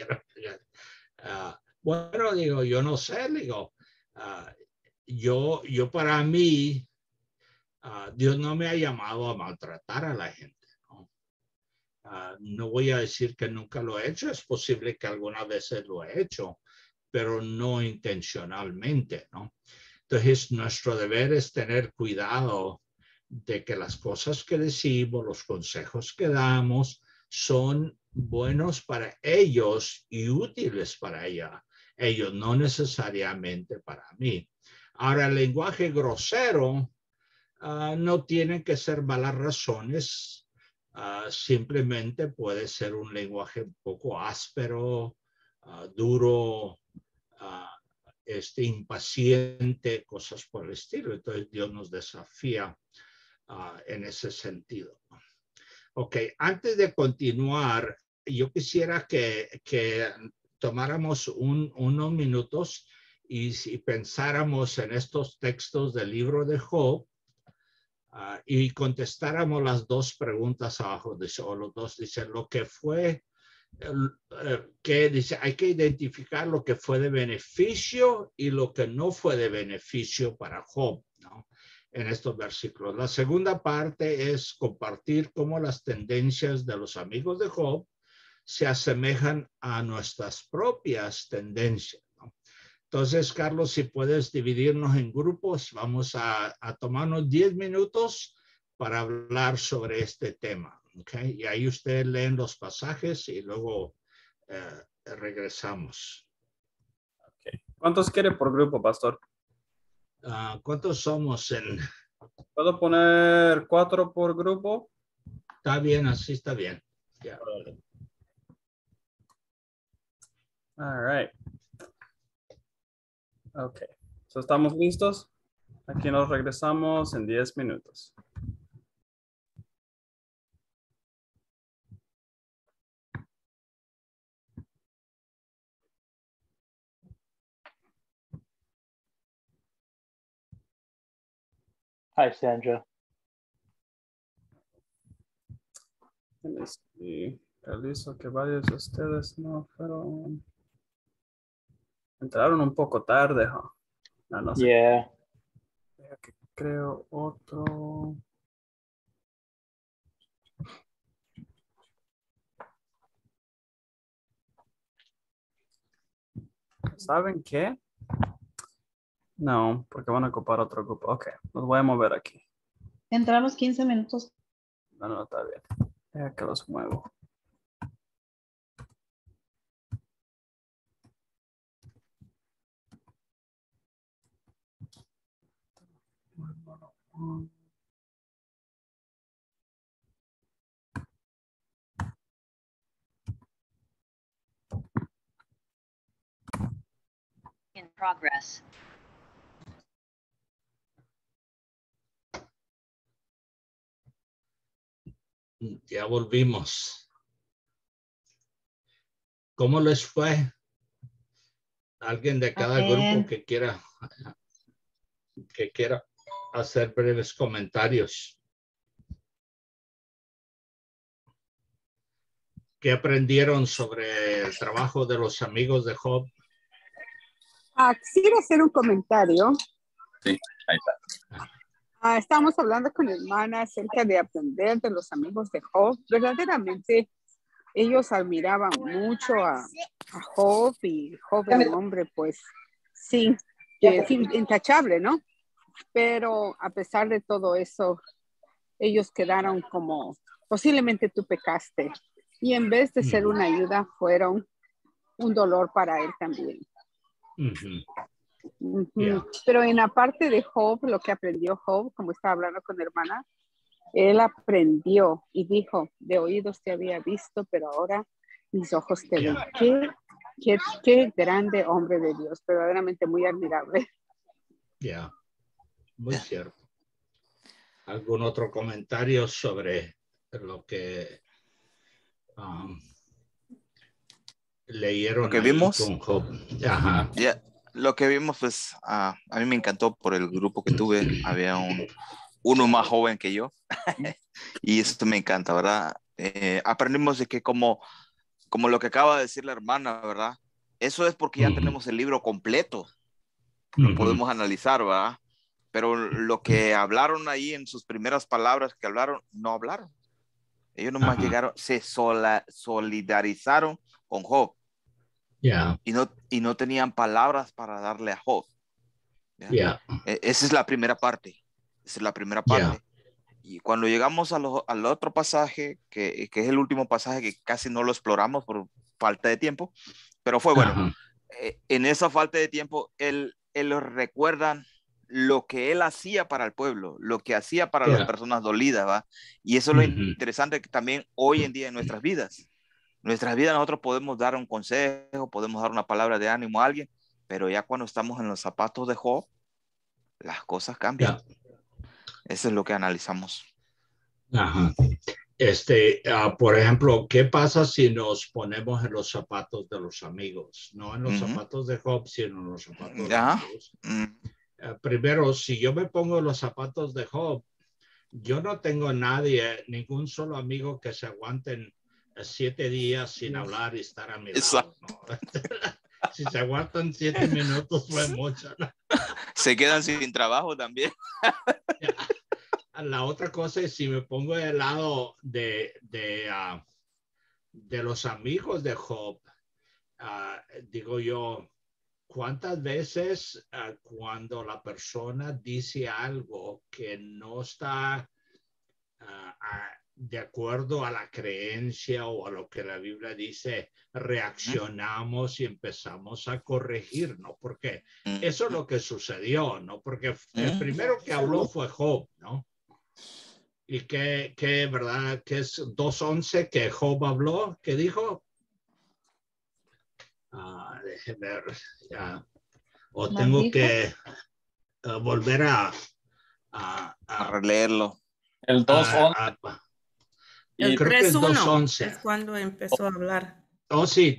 Bueno, digo, yo no sé, digo, yo para mí, Dios no me ha llamado a maltratar a la gente, ¿no? No voy a decir que nunca lo he hecho, es posible que algunas veces lo he hecho, pero no intencionalmente, ¿no? Entonces, nuestro deber es tener cuidado de que las cosas que decimos, los consejos que damos, son buenos para ellos y útiles para ellos, no necesariamente para mí. Ahora, el lenguaje grosero no tiene que ser malas razones, simplemente puede ser un lenguaje un poco áspero, duro, impaciente, cosas por el estilo. Entonces Dios nos desafía en ese sentido. Ok, antes de continuar, yo quisiera que tomáramos unos minutos y si pensáramos en estos textos del libro de Job y contestáramos las dos preguntas abajo, o los dos dicen lo que fue, que dice, hay que identificar lo que fue de beneficio y lo que no fue de beneficio para Job, ¿no? En estos versículos. La segunda parte es compartir cómo las tendencias de los amigos de Job se asemejan a nuestras propias tendencias, ¿no? Entonces, Carlos, si puedes dividirnos en grupos, vamos a tomarnos 10 minutos para hablar sobre este tema. Okay. Y ahí ustedes leen los pasajes y luego regresamos. Okay. ¿Cuántos quiere por grupo, pastor? ¿Cuántos somos en? ¿Puedo poner 4 por grupo? Está bien, así está bien. Yeah. All right. Ok. So, ¿estamos listos? Aquí nos regresamos en 10 minutos. Hi, Sandra. Y realizo que varios de ustedes no fueron. Entraron un poco tarde, ¿no? No sé. Yeah. Que creo otro. ¿Saben qué? No, porque van a ocupar otro grupo. Ok, los voy a mover aquí. Entramos 15 minutos. No, está bien. Deja que los muevo. In progress. Ya volvimos. ¿Cómo les fue? Alguien de cada grupo que quiera hacer breves comentarios. ¿Qué aprendieron sobre el trabajo de los amigos de Job? Quisiera hacer un comentario. Sí, ahí está. Estamos hablando con hermana acerca de aprender de los amigos de Job. Verdaderamente, ellos admiraban mucho a Job, y Job era un hombre, pues, sí, intachable, ¿no? Pero a pesar de todo eso, ellos quedaron como, posiblemente tú pecaste. Y en vez de ser una ayuda, fueron un dolor para él también. Ujú. Pero en la parte de Job, lo que aprendió Job, como estaba hablando con hermana, él aprendió y dijo, de oídos te había visto, pero ahora mis ojos te ven. Qué grande hombre de Dios, verdaderamente muy admirable. Muy cierto. ¿Algún otro comentario sobre lo que leyeron lo que ahí vimos? con Job? Ajá. Lo que vimos, pues, a mí me encantó por el grupo que tuve. Había uno más joven que yo. Y esto me encanta, ¿verdad? Aprendimos de que como lo que acaba de decir la hermana, ¿verdad? Eso es porque ya tenemos el libro completo. Lo podemos analizar, ¿verdad? Pero lo que hablaron ahí en sus primeras palabras que hablaron, no hablaron. Ellos nomás llegaron, se solidarizaron con Job. Y no tenían palabras para darle a Job. Esa es la primera parte. Esa es la primera parte. Y cuando llegamos al otro pasaje, que es el último pasaje que casi no lo exploramos por falta de tiempo, pero fue bueno. En esa falta de tiempo, él recuerdan lo que él hacía para el pueblo, lo que hacía para las personas dolidas, ¿va? Y eso es lo interesante que también hoy en día en nuestras vidas. Nuestras vidas nosotros podemos dar un consejo, podemos dar una palabra de ánimo a alguien, pero ya cuando estamos en los zapatos de Job, las cosas cambian. Eso es lo que analizamos. Por ejemplo, ¿qué pasa si nos ponemos en los zapatos de los amigos? No en los zapatos de Job, sino en los zapatos de los amigos. Primero, si yo me pongo en los zapatos de Job, yo no tengo ningún solo amigo que se aguanten 7 días sin hablar y estar a mi lado, ¿no? Si se aguantan 7 minutos fue mucho, ¿no? Se quedan sin trabajo también. La otra cosa es si me pongo del lado de los amigos de Job, digo yo, ¿cuántas veces cuando la persona dice algo que no está de acuerdo a la creencia o a lo que la Biblia dice, reaccionamos y empezamos a corregir, ¿no? Porque eso es lo que sucedió, ¿no? Porque el primero que habló fue Job, ¿no? Y que ¿verdad? Que es 2:11 que Job habló, que dijo. Déjeme ver, ya. O tengo que volver a releerlo. El 2:11. El creo que es 3:1 es cuando empezó a hablar. Oh, sí,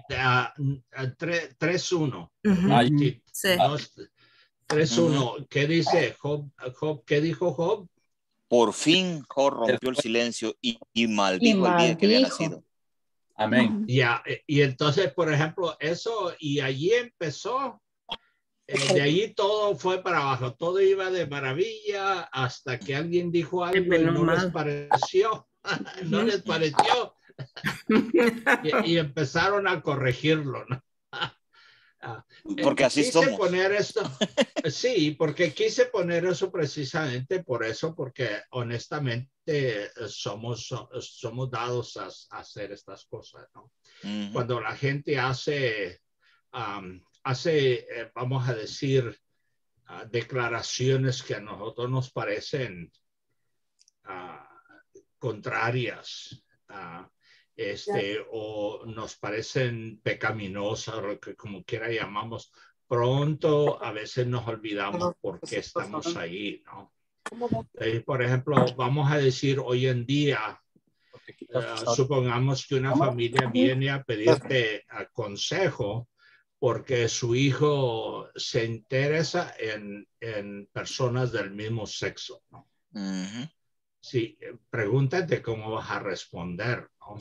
3:1. Sí. 3:1. ¿Qué dice Job? ¿Qué dijo Job? Por fin Job rompió el silencio y maldijo el día que había nacido. Amén. Y entonces, por ejemplo, eso, y allí empezó, de allí todo fue para abajo, todo iba de maravilla hasta que alguien dijo algo y no les pareció, no les pareció, y empezaron a corregirlo, ¿no? Porque así quise somos. Poner esto, sí, porque quise poner eso precisamente por eso, porque honestamente somos dados a hacer estas cosas, ¿no? Cuando la gente hace, vamos a decir, declaraciones que a nosotros nos parecen contrarias, o nos parecen pecaminosas, o que como quiera llamamos, pronto a veces nos olvidamos por qué estamos ahí, ¿no? Por ejemplo, vamos a decir hoy en día, supongamos que una familia viene a pedirte consejo porque su hijo se interesa en personas del mismo sexo, ¿no? Sí, pregúntate cómo vas a responder, ¿no?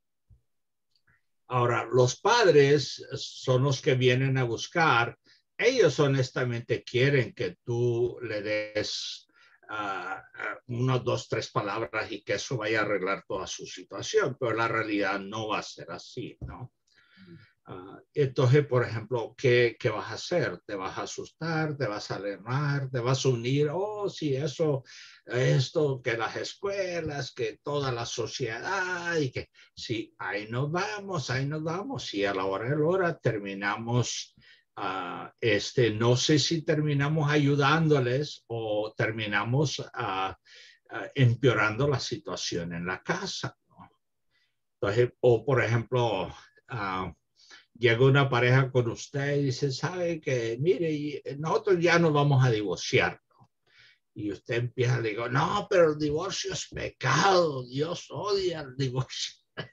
Ahora, los padres son los que vienen a buscar. Ellos honestamente quieren que tú le des 1, 2, 3 palabras y que eso vaya a arreglar toda su situación, pero la realidad no va a ser así, ¿no? Entonces, por ejemplo, ¿qué vas a hacer? ¿Te vas a asustar? ¿Te vas a alarmar? ¿Te vas a unir? Oh, sí, esto, que las escuelas, que toda la sociedad, y que sí, ahí nos vamos, y a la hora de la hora terminamos No sé si terminamos ayudándoles o terminamos empeorando la situación en la casa, ¿no? Entonces, o por ejemplo, llega una pareja con usted y dice, sabe que, mire, nosotros ya nos vamos a divorciar, ¿no? Y usted empieza a decir, no, pero el divorcio es pecado, Dios odia el divorcio.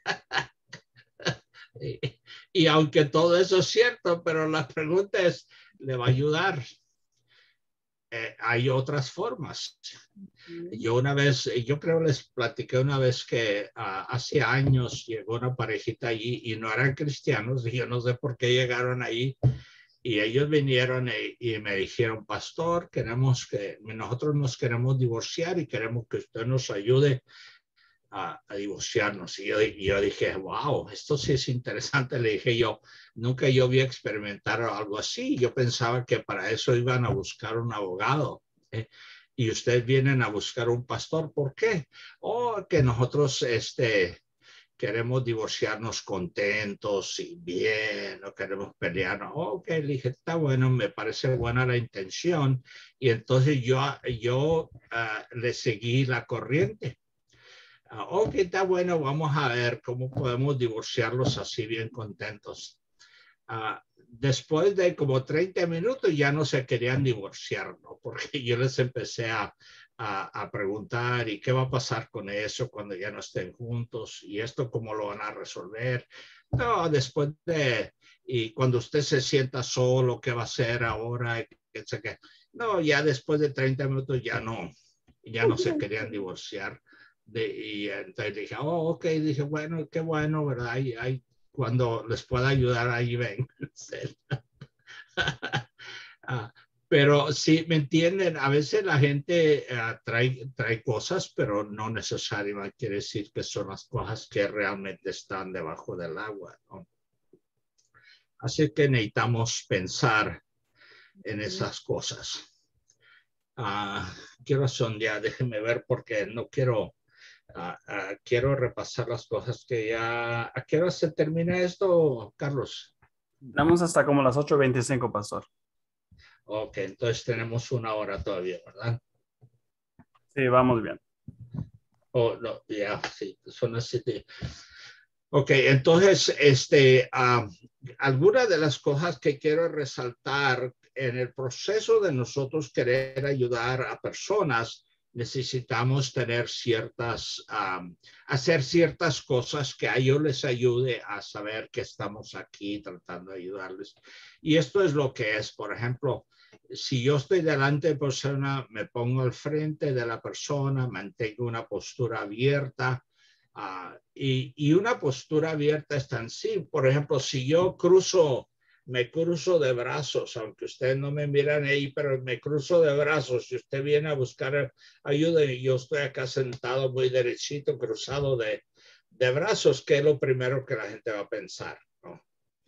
Y aunque todo eso es cierto, pero la pregunta es, ¿le va a ayudar? Hay otras formas. Yo creo les platiqué una vez que hace años llegó una parejita allí y no eran cristianos, y yo no sé por qué llegaron ahí, y ellos vinieron y me dijeron, pastor, nosotros nos queremos divorciar y queremos que usted nos ayude a divorciarnos. Y yo dije, wow, esto sí es interesante. Le dije yo, nunca yo vi experimentar algo así. Yo pensaba que para eso iban a buscar un abogado. Y ustedes vienen a buscar un pastor. ¿Por qué? Que nosotros queremos divorciarnos contentos y bien, no queremos pelearnos. Ok, le dije, está bueno, me parece buena la intención. Y entonces yo le seguí la corriente. Ok, está bueno, vamos a ver cómo podemos divorciarlos así bien contentos. Después de como 30 minutos ya no se querían divorciar, ¿no? Porque yo les empecé a preguntar, ¿y qué va a pasar con eso cuando ya no estén juntos? ¿Y esto cómo lo van a resolver? No, y cuando usted se sienta solo, ¿qué va a hacer ahora? No, ya después de 30 minutos ya no se querían divorciar. Y entonces dije, ok, dije, bueno, qué bueno, ¿verdad? Cuando les pueda ayudar, ahí ven. Pero sí, ¿me entienden? A veces la gente trae cosas, pero no necesariamente quiere decir que son las cosas que realmente están debajo del agua, ¿no? Así que necesitamos pensar en esas cosas. ¿Qué razón ya? Déjenme ver porque no quiero... quiero repasar las cosas que ya... ¿A qué hora se termina esto, Carlos? Vamos hasta como las 8:25, pastor. Ok, entonces tenemos 1 hora todavía, ¿verdad? Sí, vamos bien. No, ya, sí, son las 7. Ok, entonces, algunas de las cosas que quiero resaltar en el proceso de nosotros querer ayudar a personas, necesitamos tener hacer ciertas cosas que a ellos les ayude a saber que estamos aquí tratando de ayudarles. Y esto es lo que es, por ejemplo, si yo estoy delante de persona, me pongo al frente de la persona, mantengo una postura abierta. Y una postura abierta es tan simple. Por ejemplo, si yo me cruzo de brazos, aunque ustedes no me miran ahí, pero me cruzo de brazos. Si usted viene a buscar ayuda y yo estoy acá sentado muy derechito, cruzado de brazos, ¿qué es lo primero que la gente va a pensar? ¿No?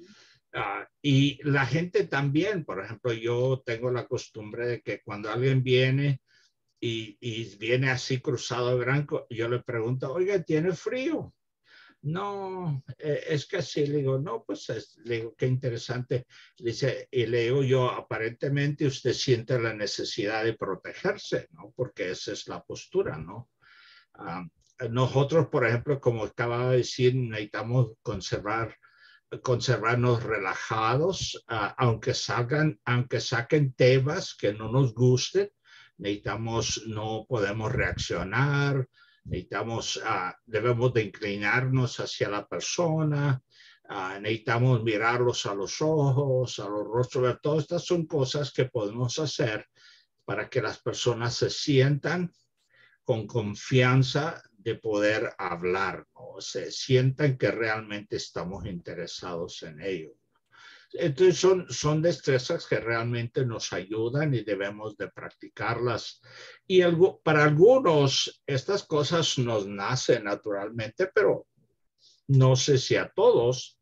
Y la gente también, por ejemplo, yo tengo la costumbre de que cuando alguien viene y viene así cruzado de blanco, yo le pregunto, oiga, ¿tiene frío? No, es que así. Le digo, no, pues le digo, qué interesante. Y le digo yo, aparentemente usted siente la necesidad de protegerse, ¿no? Porque esa es la postura, ¿no? Nosotros, por ejemplo, como acababa de decir, necesitamos conservarnos relajados, aunque saquen temas que no nos gusten. No podemos reaccionar, debemos de inclinarnos hacia la persona, necesitamos mirarlos a los ojos, a los rostros. Todas estas son cosas que podemos hacer para que las personas se sientan con confianza de poder hablar, ¿no? Se sientan que realmente estamos interesados en ello. Entonces son destrezas que realmente nos ayudan y debemos de practicarlas. Y para algunos estas cosas nos nacen naturalmente, pero no sé si a todos,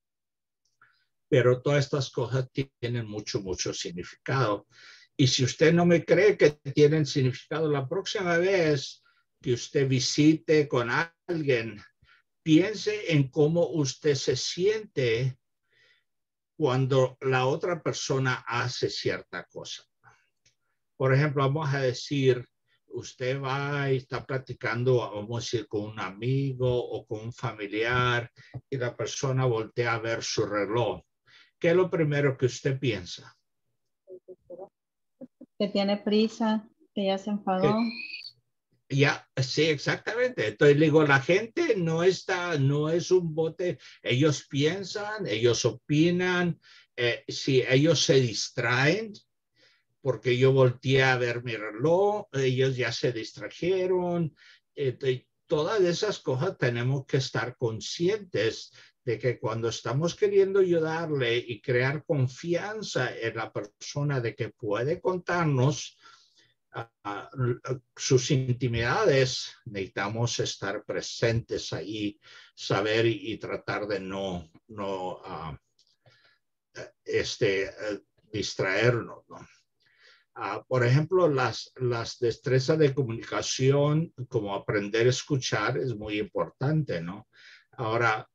pero todas estas cosas tienen mucho, mucho significado. Y si usted no me cree que tienen significado, la próxima vez que usted visite con alguien, piense en cómo usted se siente cuando la otra persona hace cierta cosa. Por ejemplo, vamos a decir, usted va y está platicando, vamos a decir, con un amigo o con un familiar y la persona voltea a ver su reloj. ¿Qué es lo primero que usted piensa? Que tiene prisa, que ya se enfadó. Ya, sí, exactamente. Entonces, digo, la gente no es un bote. Ellos piensan, ellos opinan. Si ellos se distraen, porque yo volteé a ver mi reloj, ellos ya se distrajeron. Todas esas cosas tenemos que estar conscientes de que cuando estamos queriendo ayudarle y crear confianza en la persona de que puede contarnos sus intimidades, necesitamos estar presentes ahí, saber y tratar de no distraernos, ¿no? Por ejemplo, las destrezas de comunicación, como aprender a escuchar, es muy importante, ¿no? Ahora,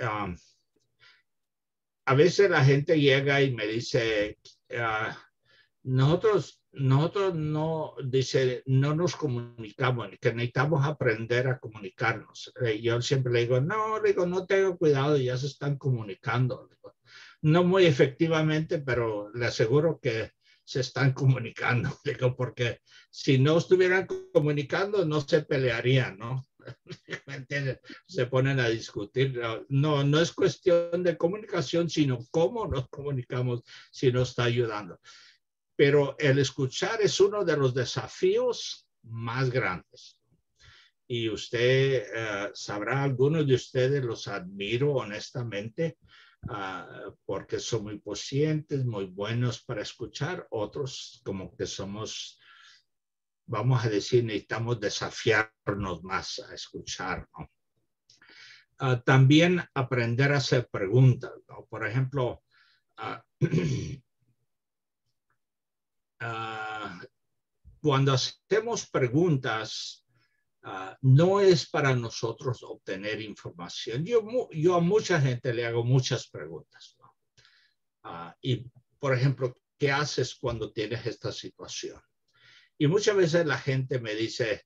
a veces la gente llega y me dice, nosotros no nos comunicamos, que necesitamos aprender a comunicarnos. Yo siempre le digo, no tengo cuidado, ya se están comunicando. No muy efectivamente, pero le aseguro que se están comunicando. Digo, porque si no estuvieran comunicando, no se pelearían, ¿no? ¿Me entiendes? Se ponen a discutir. No es cuestión de comunicación, sino cómo nos comunicamos si nos está ayudando. Pero el escuchar es uno de los desafíos más grandes. Y usted sabrá, algunos de ustedes los admiro honestamente, porque son muy pacientes, muy buenos para escuchar. Otros como que somos, vamos a decir, necesitamos desafiarnos más a escuchar, ¿no? También aprender a hacer preguntas, ¿no? Por ejemplo, cuando hacemos preguntas, no es para nosotros obtener información. Yo a mucha gente le hago muchas preguntas, ¿no? Y, por ejemplo, ¿qué haces cuando tienes esta situación? Y muchas veces la gente me dice,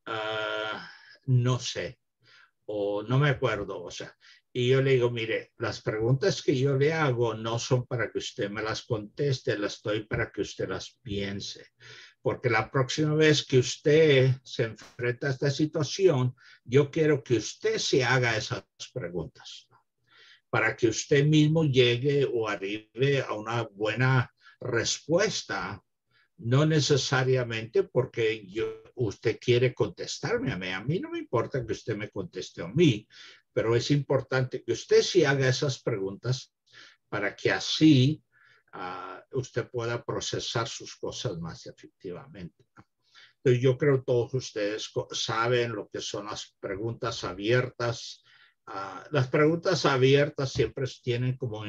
no sé, o no me acuerdo, o sea, y yo le digo, mire, las preguntas que yo le hago no son para que usted me las conteste, las doy para que usted las piense. Porque la próxima vez que usted se enfrenta a esta situación, yo quiero que usted se haga esas preguntas, ¿no? Para que usted mismo llegue o arribe a una buena respuesta, no necesariamente porque usted quiere contestarme a mí. A mí no me importa que usted me conteste a mí, pero es importante que usted sí haga esas preguntas para que así usted pueda procesar sus cosas más efectivamente. Entonces, yo creo que todos ustedes saben lo que son las preguntas abiertas. Las preguntas abiertas siempre tienen como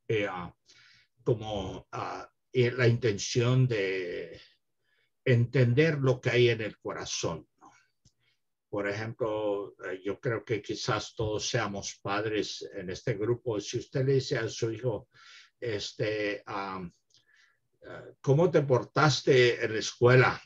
la intención de entender lo que hay en el corazón, ¿no? Por ejemplo, yo creo que quizás todos seamos padres en este grupo. Si usted le dice a su hijo, ¿cómo te portaste en la escuela?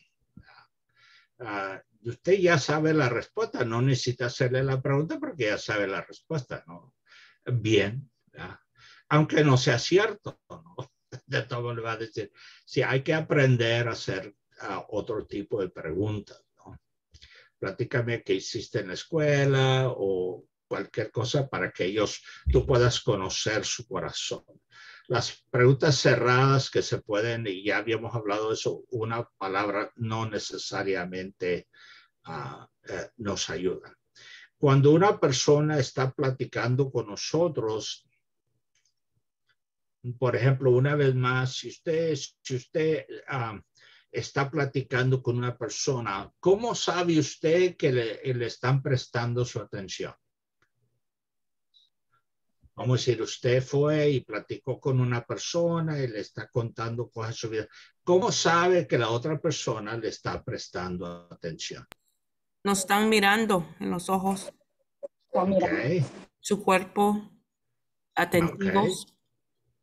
Usted ya sabe la respuesta, no necesita hacerle la pregunta porque ya sabe la respuesta, ¿no? Bien, ¿ya? Aunque no sea cierto, ¿no? De todo le va a decir, sí, hay que aprender a hacer otro tipo de preguntas, ¿no? Platícame qué hiciste en la escuela o cualquier cosa para que tú puedas conocer su corazón. Las preguntas cerradas que se pueden, y ya habíamos hablado de eso, una palabra no necesariamente nos ayuda. Cuando una persona está platicando con nosotros, por ejemplo, una vez más, si usted está platicando con una persona, ¿cómo sabe usted que le están prestando su atención? Vamos a decir, usted fue y platicó con una persona y le está contando cosas de su vida. ¿Cómo sabe que la otra persona le está prestando atención? Nos están mirando en los ojos. Okay. Su cuerpo, atentivos.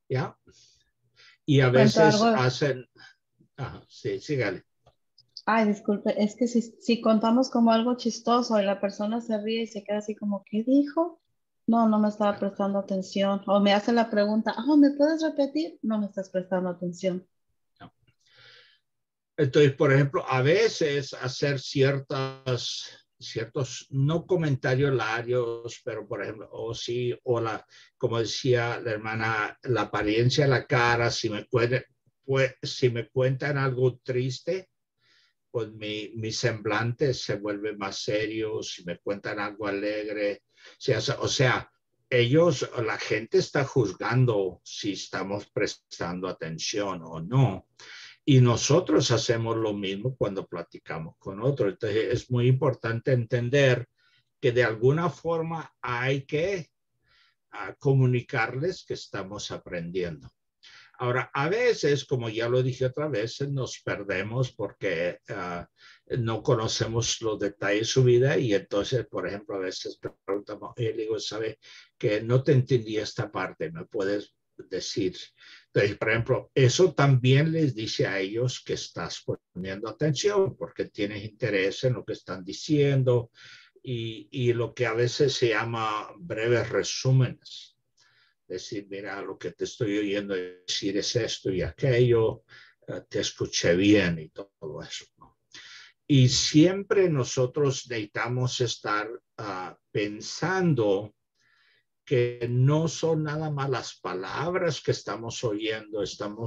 ¿ya? Y a Cuento veces algo. hacen, sí, sígale. Ay, disculpe, es que si contamos como algo chistoso y la persona se ríe y se queda así como, ¿qué dijo? No, no me estaba prestando atención. O me hace la pregunta, ¿me puedes repetir? No me estás prestando atención. Entonces, por ejemplo, a veces hacer ciertos, no comentarios largos, pero por ejemplo, como decía la hermana, la apariencia de la cara, si me cuentan algo triste, pues mi semblante se vuelve más serio. Si me cuentan algo alegre, o sea, la gente está juzgando si estamos prestando atención o no. Y nosotros hacemos lo mismo cuando platicamos con otros. Entonces es muy importante entender que de alguna forma hay que comunicarles que estamos aprendiendo. Ahora, a veces, como ya lo dije otra vez, nos perdemos porque no conocemos los detalles de su vida y entonces, por ejemplo, a veces preguntamos, y le digo, ¿sabe que no te entendí esta parte? ¿Me puedes decir? Entonces, por ejemplo, eso también les dice a ellos que estás poniendo atención porque tienes interés en lo que están diciendo y lo que a veces se llama breves resúmenes. Decir, mira, lo que te estoy oyendo decir es esto y aquello, te escuché bien y todo eso, ¿no? Y siempre nosotros necesitamos estar pensando que no son nada más las palabras que estamos oyendo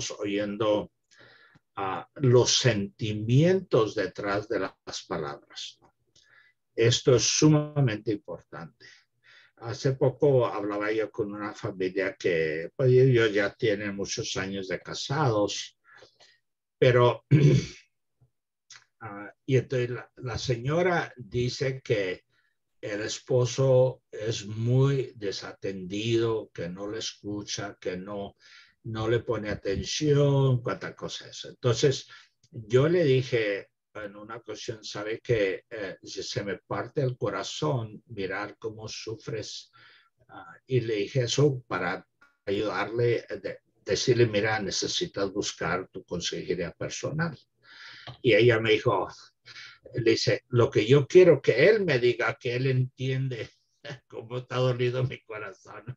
los sentimientos detrás de las palabras, ¿no? Esto es sumamente importante. Hace poco hablaba yo con una familia que pues, ellos ya tienen muchos años de casados, pero y entonces la señora dice que el esposo es muy desatendido, que no le escucha, que no le pone atención, cuánta cosa es. Entonces yo le dije en una ocasión, sabe que se me parte el corazón mirar cómo sufres. Y le dije eso para ayudarle, decirle, mira, necesitas buscar tu consejería personal. Y ella me dijo, le dice, lo que yo quiero que él me diga, que él entiende cómo está dolido mi corazón.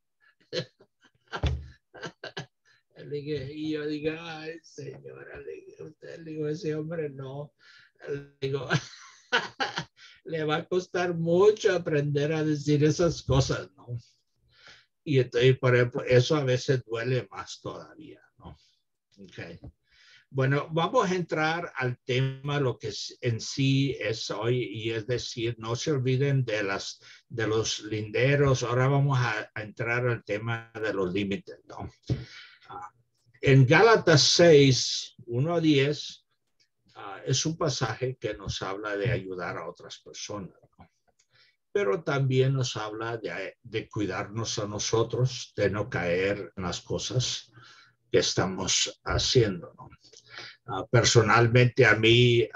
Y yo digo, ay, señora, le digo, ese hombre no. Le digo, le va a costar mucho aprender a decir esas cosas, ¿no? Y entonces, por ejemplo, eso a veces duele más todavía, ¿no? Okay. Bueno, vamos a entrar al tema, lo que en sí es hoy, y es decir, no se olviden de los linderos. Ahora vamos a entrar al tema de los límites, ¿no? En Gálatas 6, 1 a 10, es un pasaje que nos habla de ayudar a otras personas, ¿no? Pero también nos habla de cuidarnos a nosotros, de no caer en las cosas que estamos haciendo, ¿no? Personalmente a mí,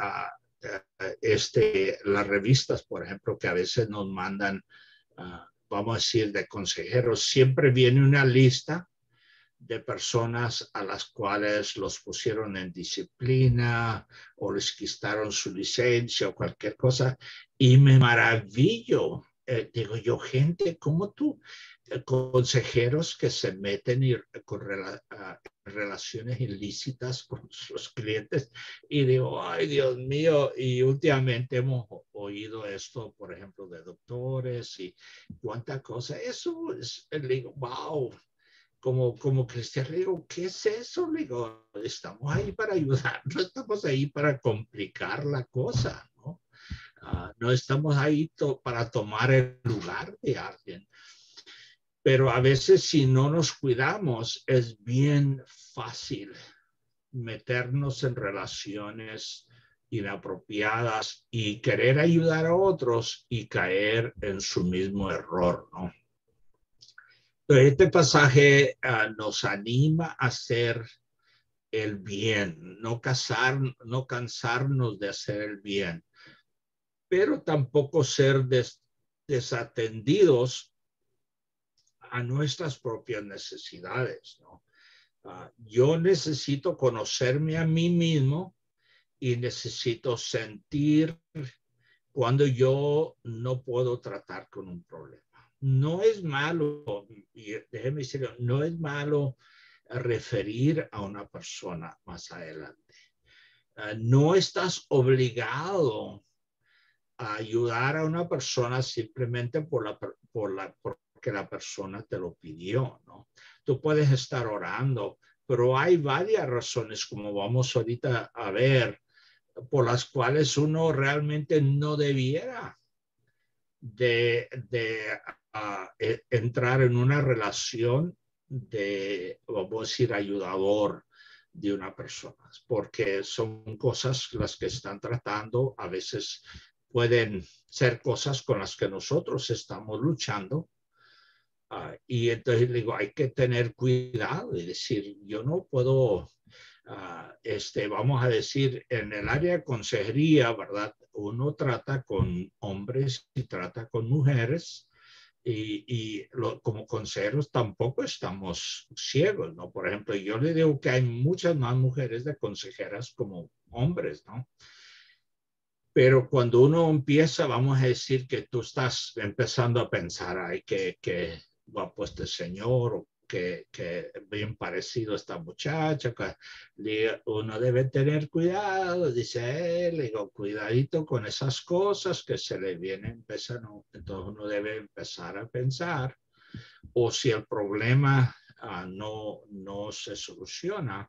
las revistas, por ejemplo, que a veces nos mandan, vamos a decir, de consejeros, siempre viene una lista de personas a las cuales los pusieron en disciplina o les quitaron su licencia o cualquier cosa. Y me maravillo, digo yo, gente como tú, consejeros que se meten con relaciones ilícitas con sus clientes. Y digo, ay, Dios mío, y últimamente hemos oído esto, por ejemplo, de doctores y cuánta cosa. Eso es, le digo, wow. Como cristiano, le digo, ¿qué es eso? Le digo, estamos ahí para ayudar, no estamos ahí para complicar la cosa, ¿no? No estamos ahí para tomar el lugar de alguien. Pero a veces si no nos cuidamos, es bien fácil meternos en relaciones inapropiadas y querer ayudar a otros y caer en su mismo error, ¿no? Este pasaje nos anima a hacer el bien, no cansarnos de hacer el bien, pero tampoco ser desatendidos a nuestras propias necesidades, ¿no? Yo necesito conocerme a mí mismo y necesito sentir cuando yo no puedo tratar con un problema. No es malo, y déjeme decirlo, no es malo referir a una persona más adelante. No estás obligado a ayudar a una persona simplemente porque la persona te lo pidió, ¿no? Tú puedes estar orando, pero hay varias razones, como vamos ahorita a ver, por las cuales uno realmente no debiera de entrar en una relación de, vamos a decir, ayudador de una persona, porque son cosas las que están tratando, a veces pueden ser cosas con las que nosotros estamos luchando. Y entonces digo, hay que tener cuidado y decir, yo no puedo, vamos a decir, en el área de consejería, ¿verdad? Uno trata con hombres y trata con mujeres como consejeros tampoco estamos ciegos, ¿no? Por ejemplo, yo le digo que hay muchas más mujeres de consejeras como hombres, ¿no? Pero cuando uno empieza, vamos a decir que tú estás empezando a pensar, ay, que guapo este señor, o que bien parecido esta muchacha, que uno debe tener cuidado, dice él, digo, cuidadito con esas cosas que se le vienen empezando, entonces uno debe empezar a pensar, o si el problema no se soluciona.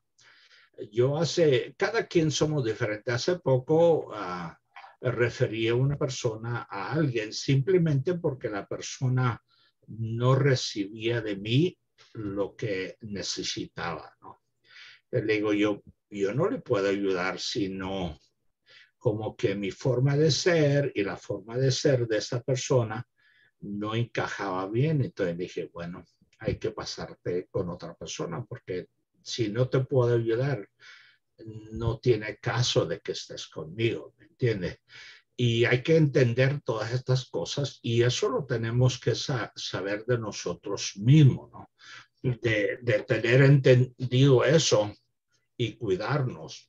Cada quien somos diferentes. Hace poco referí a una persona a alguien simplemente porque la persona no recibía de mí lo que necesitaba, ¿no? Le digo, yo no le puedo ayudar, sino como que mi forma de ser y la forma de ser de esta persona no encajaba bien. Entonces dije, bueno, hay que pasarte con otra persona, porque si no te puedo ayudar, no tiene caso de que estés conmigo, ¿me entiendes? Y hay que entender todas estas cosas, y eso lo tenemos que saber de nosotros mismos, ¿no? De tener entendido eso y cuidarnos.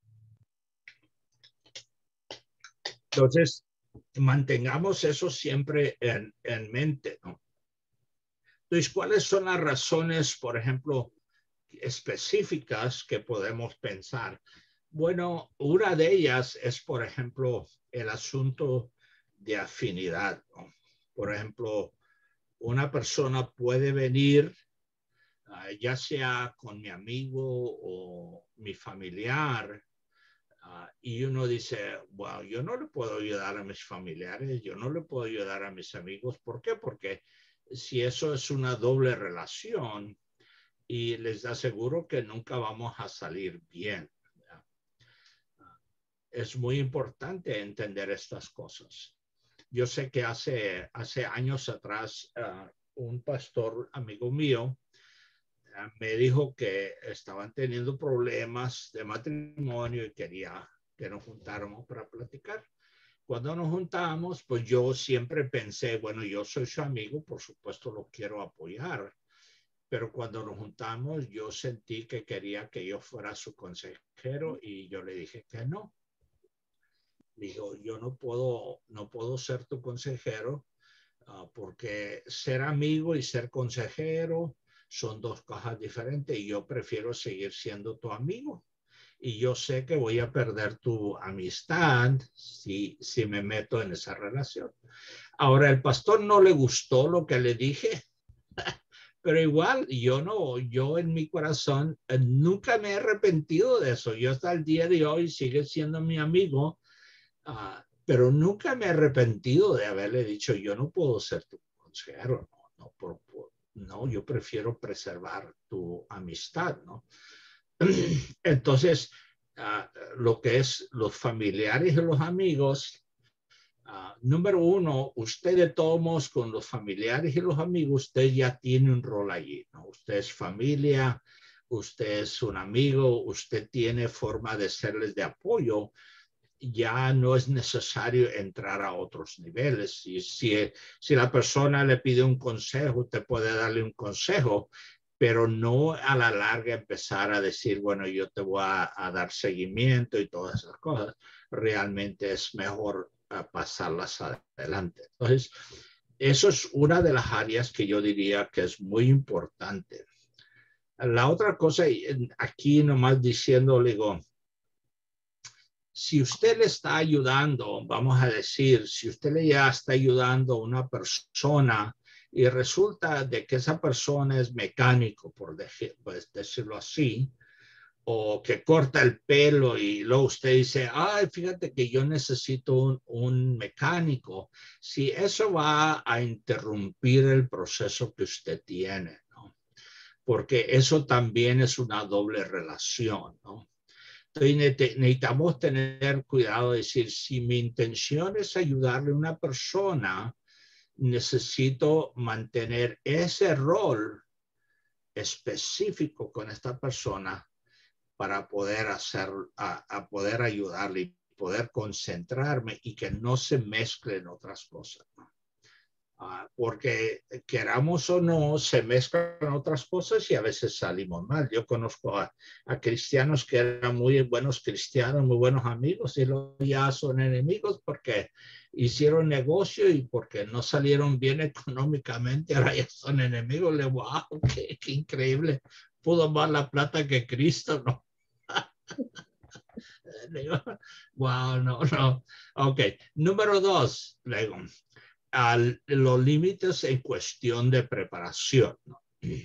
Entonces, mantengamos eso siempre en mente, ¿no? Entonces, ¿cuáles son las razones, por ejemplo, específicas que podemos pensar? Bueno, una de ellas es, por ejemplo, el asunto de afinidad, ¿no? Por ejemplo, una persona puede venir, ya sea con mi amigo o mi familiar, y uno dice, wow, yo no le puedo ayudar a mis familiares, yo no le puedo ayudar a mis amigos. ¿Por qué? Porque si eso es una doble relación, y les aseguro que nunca vamos a salir bien. Es muy importante entender estas cosas. Yo sé que hace años atrás, un pastor amigo mío me dijo que estaban teniendo problemas de matrimonio y quería que nos juntáramos para platicar. Cuando nos juntamos, pues yo siempre pensé, bueno, yo soy su amigo, por supuesto lo quiero apoyar. Pero cuando nos juntamos, yo sentí que quería que yo fuera su consejero, y yo le dije que no. Dijo, yo no puedo ser tu consejero, porque ser amigo y ser consejero son dos cosas diferentes, y yo prefiero seguir siendo tu amigo. Y yo sé que voy a perder tu amistad si me meto en esa relación. Ahora, el pastor no le gustó lo que le dije, pero igual yo en mi corazón nunca me he arrepentido de eso. Yo hasta el día de hoy sigue siendo mi amigo, pero nunca me he arrepentido de haberle dicho, yo no puedo ser tu consejero, no, yo prefiero preservar tu amistad, ¿no? Entonces, lo que es los familiares y los amigos, número uno, usted de todos modos con los familiares y los amigos, usted ya tiene un rol allí, ¿no? Usted es familia, usted es un amigo, usted tiene forma de serles de apoyo. Ya no es necesario entrar a otros niveles. Si la persona le pide un consejo, usted puede darle un consejo, pero no a la larga empezar a decir, bueno, yo te voy a dar seguimiento y todas esas cosas. Realmente es mejor pasarlas adelante. Entonces, eso es una de las áreas que yo diría que es muy importante. La otra cosa, aquí nomás diciendo, digo, si usted le está ayudando, vamos a decir, si usted le ya está ayudando a una persona y resulta de que esa persona es mecánico, por decirlo así, o que corta el pelo y luego usted dice, ay, fíjate que yo necesito un mecánico. Si eso va a interrumpir el proceso que usted tiene, ¿no? Porque eso también es una doble relación, ¿no? Entonces necesitamos tener cuidado de decir, si mi intención es ayudarle a una persona, necesito mantener ese rol específico con esta persona para poder poder ayudarle y poder concentrarme y que no se mezclen otras cosas, ¿no? Porque queramos o no, se mezclan otras cosas y a veces salimos mal. Yo conozco a cristianos que eran muy buenos cristianos, muy buenos amigos, y luego ya son enemigos porque hicieron negocio y porque no salieron bien económicamente, ahora ya son enemigos. Wow, qué increíble. Pudo más la plata que Cristo, ¿no? Wow, no. Ok, número 2, luego. Los límites en cuestión de preparación, ¿no?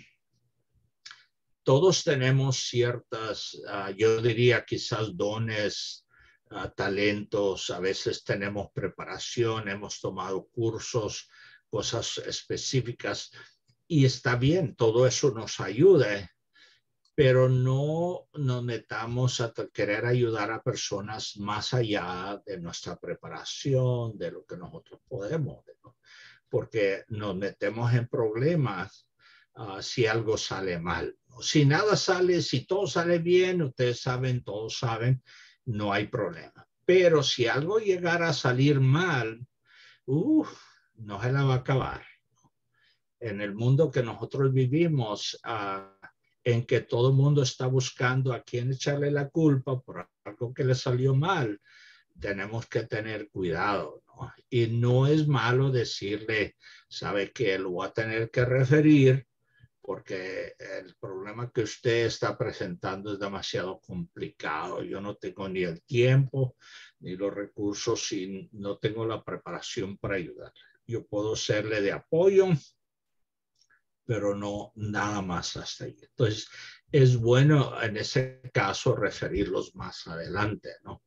Todos tenemos ciertas, yo diría quizás dones, talentos, a veces tenemos preparación, hemos tomado cursos, cosas específicas, y está bien, todo eso nos ayuda, pero no nos metamos a querer ayudar a personas más allá de nuestra preparación, de lo que nosotros podemos, ¿no? Porque nos metemos en problemas si algo sale mal. Si nada sale, si todo sale bien, ustedes saben, todos saben, no hay problema. Pero si algo llegara a salir mal, no se la va a acabar. En el mundo que nosotros vivimos, en que todo el mundo está buscando a quién echarle la culpa por algo que le salió mal, tenemos que tener cuidado, ¿no? Y no es malo decirle, sabe que lo voy a tener que referir porque el problema que usted está presentando es demasiado complicado. Yo no tengo ni el tiempo ni los recursos y no tengo la preparación para ayudarle. Yo puedo serle de apoyo, pero no nada más hasta ahí. Entonces, es bueno en ese caso referirlos más adelante, ¿no?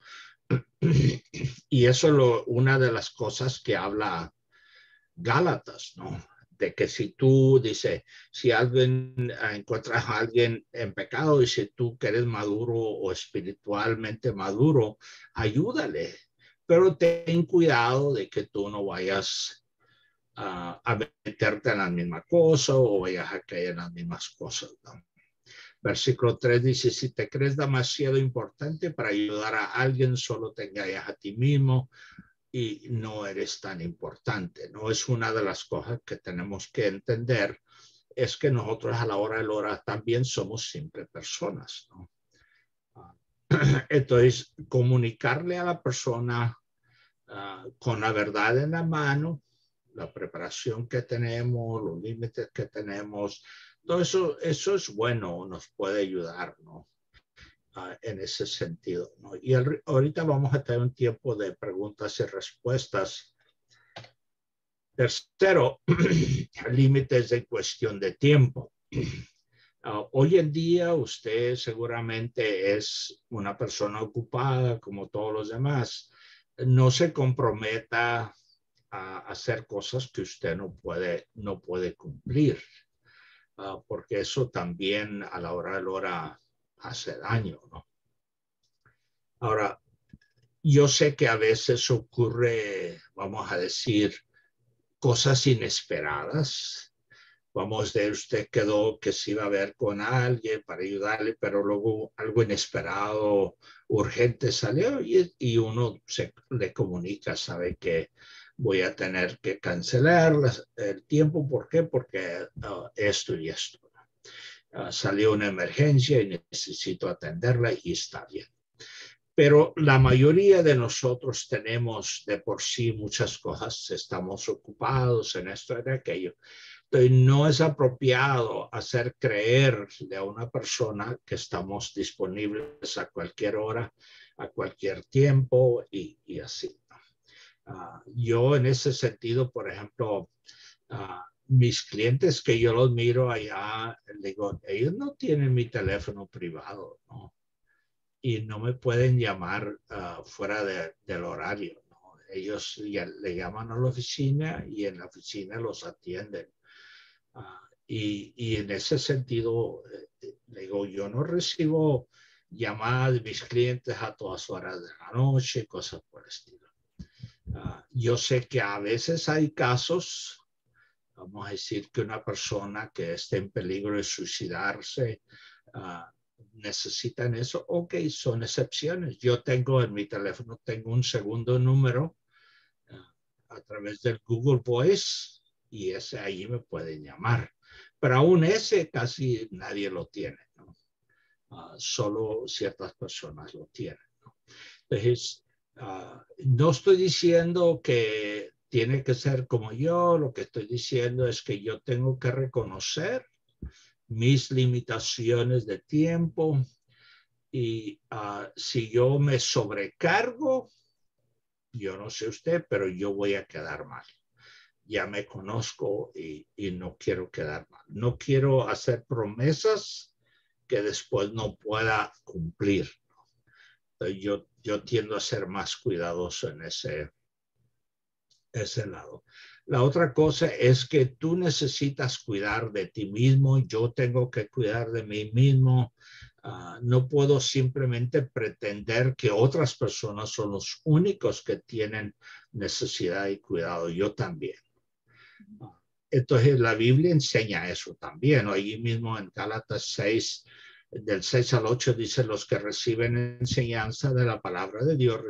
Y eso es una de las cosas que habla Gálatas, ¿no? De que si tú, dice, si alguien encuentras a alguien en pecado y si tú que eres maduro o espiritualmente maduro, ayúdale. Pero ten cuidado de que tú no vayas a meterte en la misma cosa o vayas a caer en las mismas cosas, ¿no? Versículo 3 dice, si te crees demasiado importante para ayudar a alguien, solo te engañas a ti mismo y no eres tan importante, ¿no? Es una de las cosas que tenemos que entender, es que nosotros a la hora de la hora también somos siempre personas, ¿no? Entonces, comunicarle a la persona con la verdad en la mano, la preparación que tenemos, los límites que tenemos, todo eso es bueno, nos puede ayudar, ¿no? En ese sentido, ¿no? Y ahorita vamos a tener un tiempo de preguntas y respuestas. Tercero, límites de cuestión de tiempo. Hoy en día usted seguramente es una persona ocupada como todos los demás. No se comprometa a hacer cosas que usted no puede cumplir, porque eso también a la hora de la hora hace daño, ¿no? Ahora, yo sé que a veces ocurre, vamos a decir, cosas inesperadas. Vamos a ver, usted quedó que se iba a ver con alguien para ayudarle, pero luego algo inesperado, urgente salió y uno le comunica, sabe que voy a tener que cancelar el tiempo. ¿Por qué? Porque esto y esto. salió una emergencia y necesito atenderla y está bien. Pero la mayoría de nosotros tenemos de por sí muchas cosas, estamos ocupados en esto y en aquello. Entonces, no es apropiado hacer creer a una persona que estamos disponibles a cualquier hora, a cualquier tiempo y así. Yo en ese sentido, por ejemplo, mis clientes que yo los miro allá, digo, ellos no tienen mi teléfono privado, ¿no? Y no me pueden llamar fuera del horario, ¿no? Ellos ya le llaman a la oficina y en la oficina los atienden. Y en ese sentido, digo, yo no recibo llamadas de mis clientes a todas horas de la noche, cosas por el estilo. Yo sé que a veces hay casos, vamos a decir que una persona que esté en peligro de suicidarse, necesitan eso. Ok, son excepciones. Yo tengo en mi teléfono, tengo un segundo número a través del Google Voice y ese ahí me pueden llamar. Pero aún ese casi nadie lo tiene, ¿no? Solo ciertas personas lo tienen, ¿no? Entonces, no estoy diciendo que tiene que ser como yo, lo que estoy diciendo es que yo tengo que reconocer mis limitaciones de tiempo y si yo me sobrecargo, yo no sé usted, pero yo voy a quedar mal. Ya me conozco y no quiero quedar mal. No quiero hacer promesas que después no pueda cumplir. Yo tiendo a ser más cuidadoso en ese lado. La otra cosa es que tú necesitas cuidar de ti mismo, yo tengo que cuidar de mí mismo. No puedo simplemente pretender que otras personas son los únicos que tienen necesidad y cuidado, yo también. Entonces la Biblia enseña eso también, ¿no? Allí mismo en Gálatas 6, del 6 al 8 dice, los que reciben enseñanza de la palabra de Dios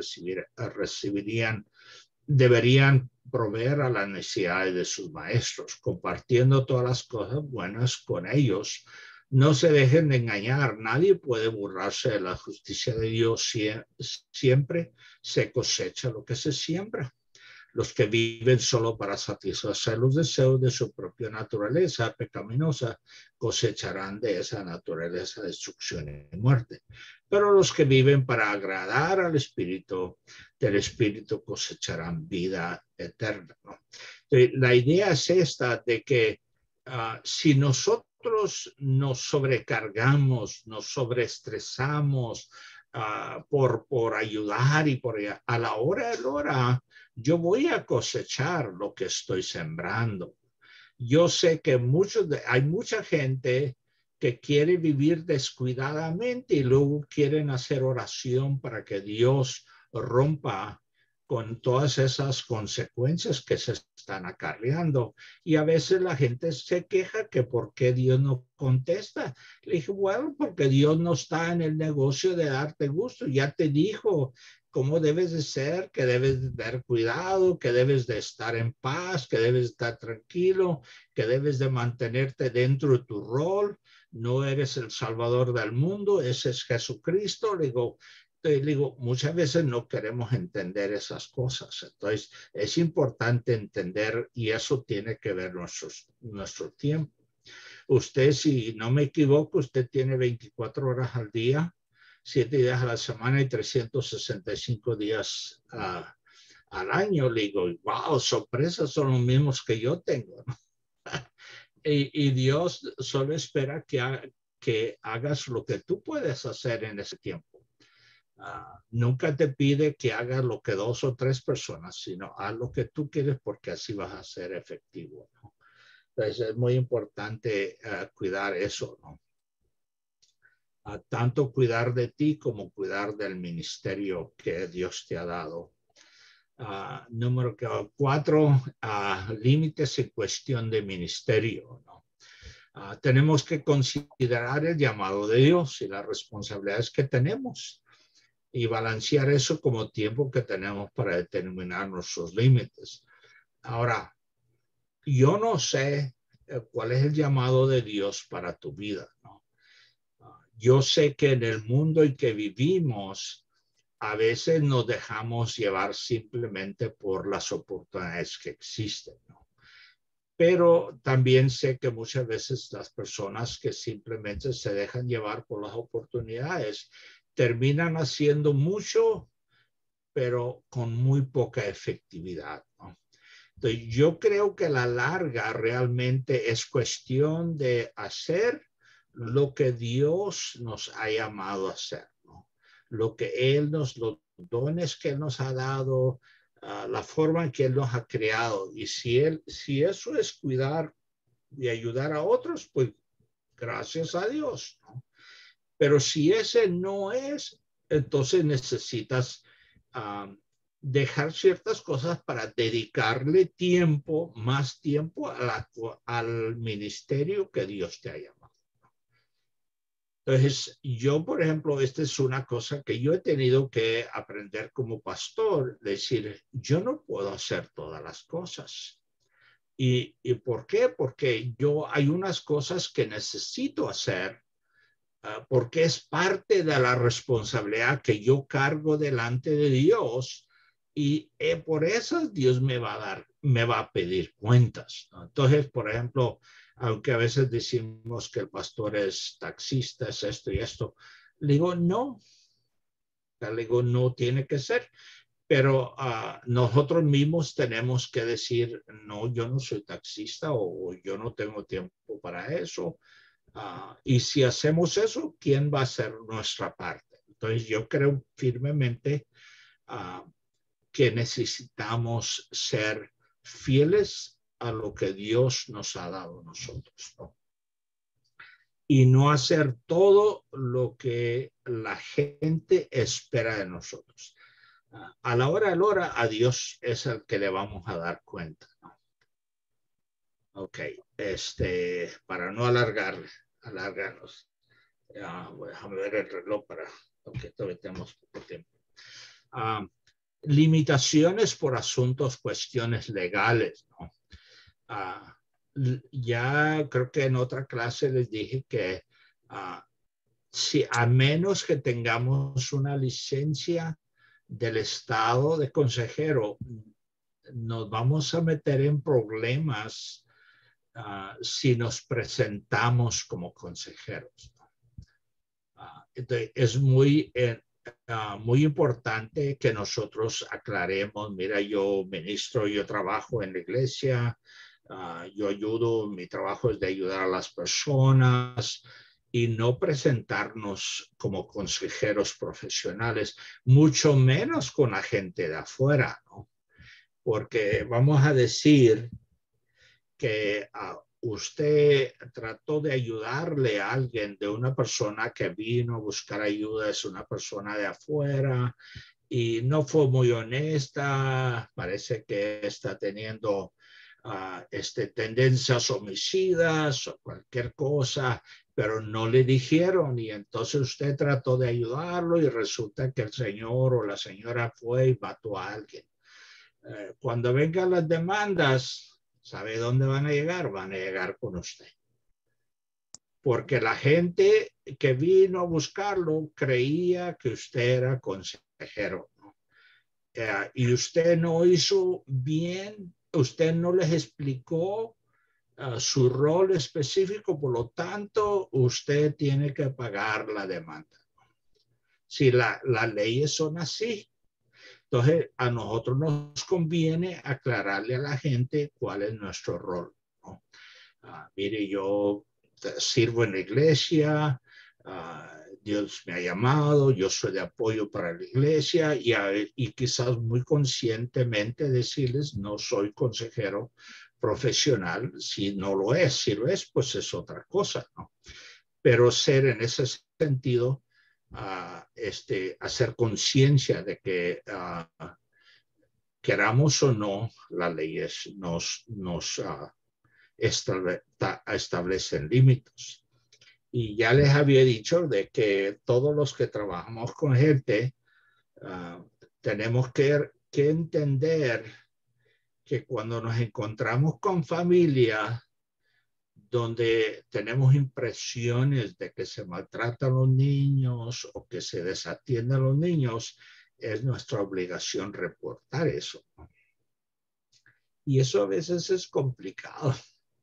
deberían proveer a las necesidades de sus maestros, compartiendo todas las cosas buenas con ellos. No se dejen de engañar, nadie puede burlarse de la justicia de Dios, siempre se cosecha lo que se siembra. Los que viven solo para satisfacer los deseos de su propia naturaleza pecaminosa cosecharán de esa naturaleza destrucción y muerte. Pero los que viven para agradar al Espíritu, del Espíritu cosecharán vida eterna, ¿no? La idea es esta, de que si nosotros nos sobrecargamos, nos sobreestresamos por ayudar y a la hora de la hora, yo voy a cosechar lo que estoy sembrando. Yo sé que hay mucha gente que quiere vivir descuidadamente y luego quieren hacer oración para que Dios rompa con todas esas consecuencias que se están acarreando. Y a veces la gente se queja que por qué Dios no contesta. Le dije, bueno, porque Dios no está en el negocio de darte gusto. Ya te dijo cómo debes de ser, que debes de dar cuidado, que debes de estar en paz, que debes de estar tranquilo, que debes de mantenerte dentro de tu rol. No eres el Salvador del mundo, ese es Jesucristo. Le digo, muchas veces no queremos entender esas cosas. Entonces, es importante entender y eso tiene que ver nuestro tiempo. Usted, si no me equivoco, usted tiene 24 horas al día, 7 días a la semana y 365 días al año. Le digo, wow, sorpresas son los mismos que yo tengo, ¿no? y Dios solo espera que hagas lo que tú puedes hacer en ese tiempo. Nunca te pide que hagas lo que 2 o 3 personas, sino haz lo que tú quieres porque así vas a ser efectivo, ¿no? Entonces es muy importante cuidar eso, ¿no? Tanto cuidar de ti como cuidar del ministerio que Dios te ha dado. Número 4, límites en cuestión de ministerio, ¿no? Tenemos que considerar el llamado de Dios y las responsabilidades que tenemos y balancear eso como tiempo que tenemos para determinar nuestros límites. Ahora, yo no sé cuál es el llamado de Dios para tu vida, ¿no? yo sé que en el mundo en que vivimos, a veces nos dejamos llevar simplemente por las oportunidades que existen, ¿no? Pero también sé que muchas veces las personas que simplemente se dejan llevar por las oportunidades terminan haciendo mucho, pero con muy poca efectividad, ¿no? Entonces, yo creo que a la larga realmente es cuestión de hacer lo que Dios nos ha llamado a hacer, ¿no? Lo que Él los dones que Él nos ha dado, la forma en que Él nos ha creado. Y si eso es cuidar y ayudar a otros, pues gracias a Dios, ¿no? Pero si ese no es, entonces necesitas dejar ciertas cosas para dedicarle tiempo, más tiempo al ministerio que Dios te ha llamado. Entonces, yo, por ejemplo, esta es una cosa que yo he tenido que aprender como pastor, decir, yo no puedo hacer todas las cosas. ¿Y por qué? Porque hay unas cosas que necesito hacer, porque es parte de la responsabilidad que yo cargo delante de Dios, y por eso Dios me va a pedir cuentas, ¿no? Entonces, por ejemplo, aunque a veces decimos que el pastor es taxista, es esto y esto, le digo, no tiene que ser. Pero nosotros mismos tenemos que decir, no, yo no soy taxista o yo no tengo tiempo para eso. Y si hacemos eso, ¿quién va a hacer nuestra parte? Entonces yo creo firmemente que necesitamos ser fieles a lo que Dios nos ha dado a nosotros, ¿no? Y no hacer todo lo que la gente espera de nosotros. A la hora de la hora, a Dios es el que le vamos a dar cuenta, ¿no? Ok, para no alargarnos. Déjame ver el reloj porque todavía tenemos poco tiempo. Limitaciones por asuntos, cuestiones legales, ¿no? Ya creo que en otra clase les dije que si a menos que tengamos una licencia del estado de consejero, nos vamos a meter en problemas si nos presentamos como consejeros, ¿no? Entonces es muy importante que nosotros aclaremos, mira, yo ministro, yo trabajo en la iglesia, yo ayudo, mi trabajo es de ayudar a las personas, y no presentarnos como consejeros profesionales, mucho menos con la gente de afuera, ¿no? Porque vamos a decir que usted trató de ayudarle a alguien, de una persona que vino a buscar ayuda, es una persona de afuera y no fue muy honesta, parece que está teniendo tendencias homicidas o cualquier cosa, pero no le dijeron, y entonces usted trató de ayudarlo y resulta que el señor o la señora fue y mató a alguien. Cuando vengan las demandas, ¿sabe dónde van a llegar? Van a llegar con usted. Porque la gente que vino a buscarlo creía que usted era consejero, ¿no? Y usted no hizo bien, usted no les explicó su rol específico, por lo tanto, usted tiene que pagar la demanda. Si las leyes son así, entonces a nosotros nos conviene aclararle a la gente cuál es nuestro rol, ¿no? Mire, yo sirvo en la iglesia, Dios me ha llamado, yo soy de apoyo para la iglesia, y quizás muy conscientemente decirles, no soy consejero profesional, si no lo es, si lo es, pues es otra cosa, ¿no? Pero ser en ese sentido, hacer conciencia de que queramos o no, las leyes nos establecen límites. Y ya les había dicho de que todos los que trabajamos con gente tenemos que entender que cuando nos encontramos con familia, donde tenemos impresiones de que se maltratan los niños o que se desatienden a los niños, es nuestra obligación reportar eso. Y eso a veces es complicado,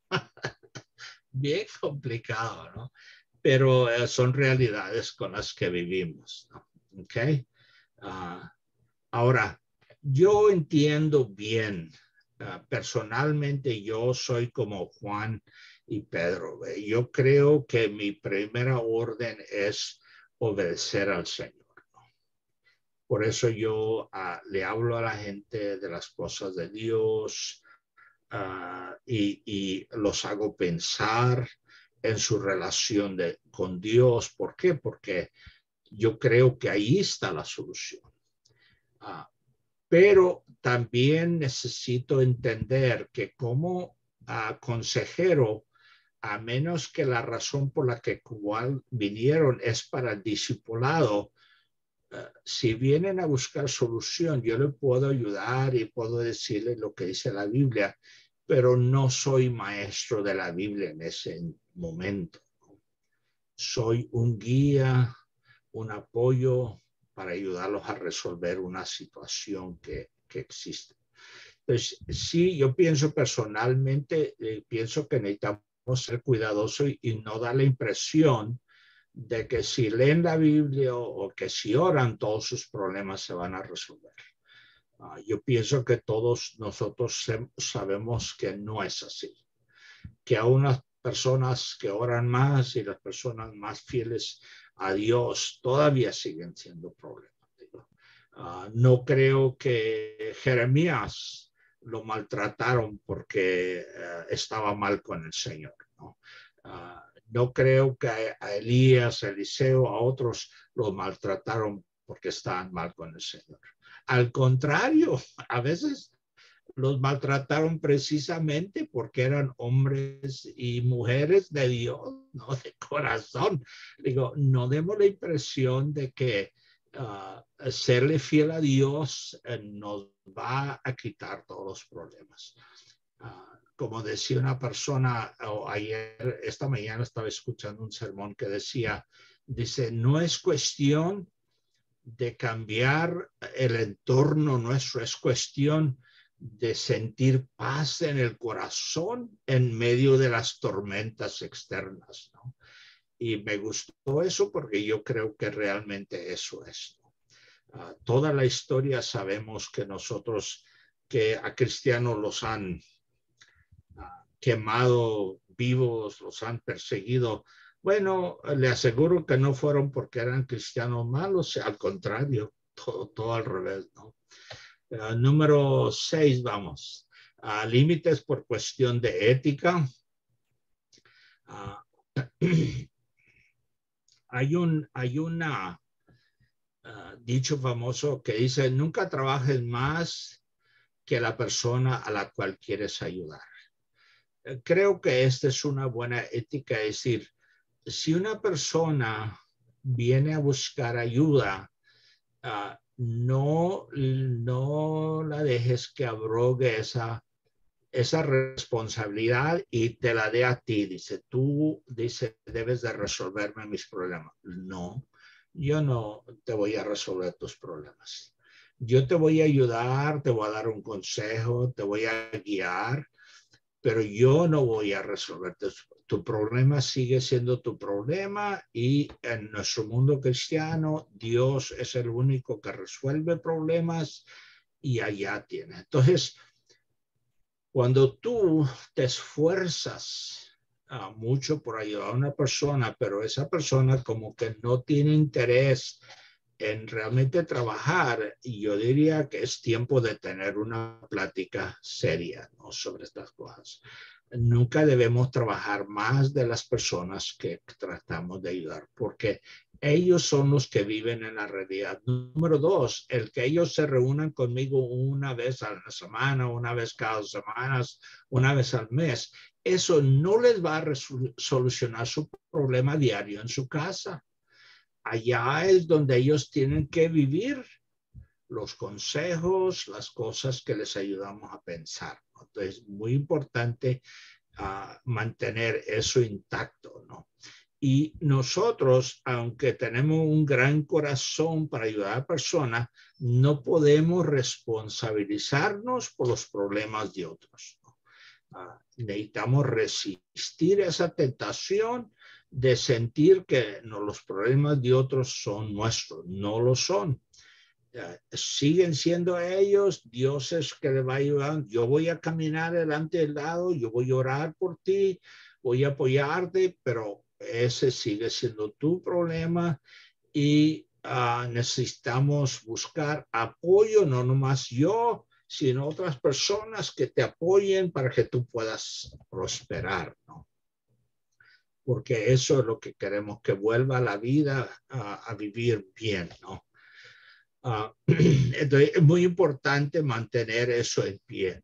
bien complicado, ¿no? Pero son realidades con las que vivimos, ¿no? ¿Ok? Ahora, yo entiendo bien, personalmente yo soy como Juan y Pedro. Yo creo que mi primera orden es obedecer al Señor. Por eso yo le hablo a la gente de las cosas de Dios y los hago pensar en su relación con Dios. ¿Por qué? Porque yo creo que ahí está la solución. Pero también necesito entender que como consejero, a menos que la razón por la que vinieron es para el discipulado, si vienen a buscar solución, yo le puedo ayudar y puedo decirle lo que dice la Biblia, pero no soy maestro de la Biblia en ese momento. Soy un guía, un apoyo para ayudarlos a resolver una situación que existe. Entonces, sí, yo pienso personalmente, pienso que necesitamos ser cuidadosos y no dar la impresión de que si leen la Biblia o que si oran, todos sus problemas se van a resolver. Yo pienso que todos nosotros sabemos que no es así, que a unas personas que oran más y las personas más fieles a Dios todavía siguen siendo problemas. No creo que Jeremías lo maltrataron porque estaba mal con el Señor, ¿no? No creo que a Elías, a Eliseo, a otros los maltrataron porque estaban mal con el Señor. Al contrario, a veces los maltrataron precisamente porque eran hombres y mujeres de Dios, no de corazón. Digo, no demos la impresión de que serle fiel a Dios nos va a quitar todos los problemas. Como decía una persona, ayer, esta mañana estaba escuchando un sermón que dice, no es cuestión de cambiar el entorno nuestro, es cuestión de sentir paz en el corazón en medio de las tormentas externas, ¿no? Y me gustó eso porque yo creo que realmente eso es, ¿no? Toda la historia sabemos que que a cristianos los han quemado vivos, los han perseguido. Bueno, le aseguro que no fueron porque eran cristianos malos, al contrario, todo al revés, ¿no? Número 6, vamos. Límites por cuestión de ética. Hay un dicho famoso que dice, nunca trabajes más que la persona a la cual quieres ayudar. Creo que esta es una buena ética, es decir, si una persona viene a buscar ayuda, no la dejes que abrogue esa responsabilidad y te la dé a ti. Dice, debes de resolverme mis problemas. No, yo no te voy a resolver tus problemas. Yo te voy a ayudar, te voy a dar un consejo, te voy a guiar, pero yo no voy a resolverte. Tu problema sigue siendo tu problema y en nuestro mundo cristiano, Dios es el único que resuelve problemas y allá tiene. Entonces, cuando tú te esfuerzas mucho por ayudar a una persona, pero esa persona como que no tiene interés en realmente trabajar, y yo diría que es tiempo de tener una plática seria, ¿no?, sobre estas cosas. Nunca debemos trabajar más de las personas que tratamos de ayudar, porque ellos son los que viven en la realidad. Número 2, el que ellos se reúnan conmigo una vez a la semana, una vez cada 2 semanas, una vez al mes, eso no les va a solucionar su problema diario en su casa. Allá es donde ellos tienen que vivir los consejos, las cosas que les ayudamos a pensar. Entonces, muy importante mantener eso intacto, ¿no? Y nosotros, aunque tenemos un gran corazón para ayudar a personas, no podemos responsabilizarnos por los problemas de otros, ¿no? Necesitamos resistir esa tentación de sentir que no, los problemas de otros son nuestros. No lo son. Siguen siendo ellos. Dios es que le va a ayudar. Yo voy a caminar delante del lado, yo voy a orar por ti, voy a apoyarte, pero ese sigue siendo tu problema y necesitamos buscar apoyo, no nomás yo, sino otras personas que te apoyen para que tú puedas prosperar, ¿no? Porque eso es lo que queremos, que vuelva la vida a vivir bien, ¿no? Entonces es muy importante mantener eso en pie.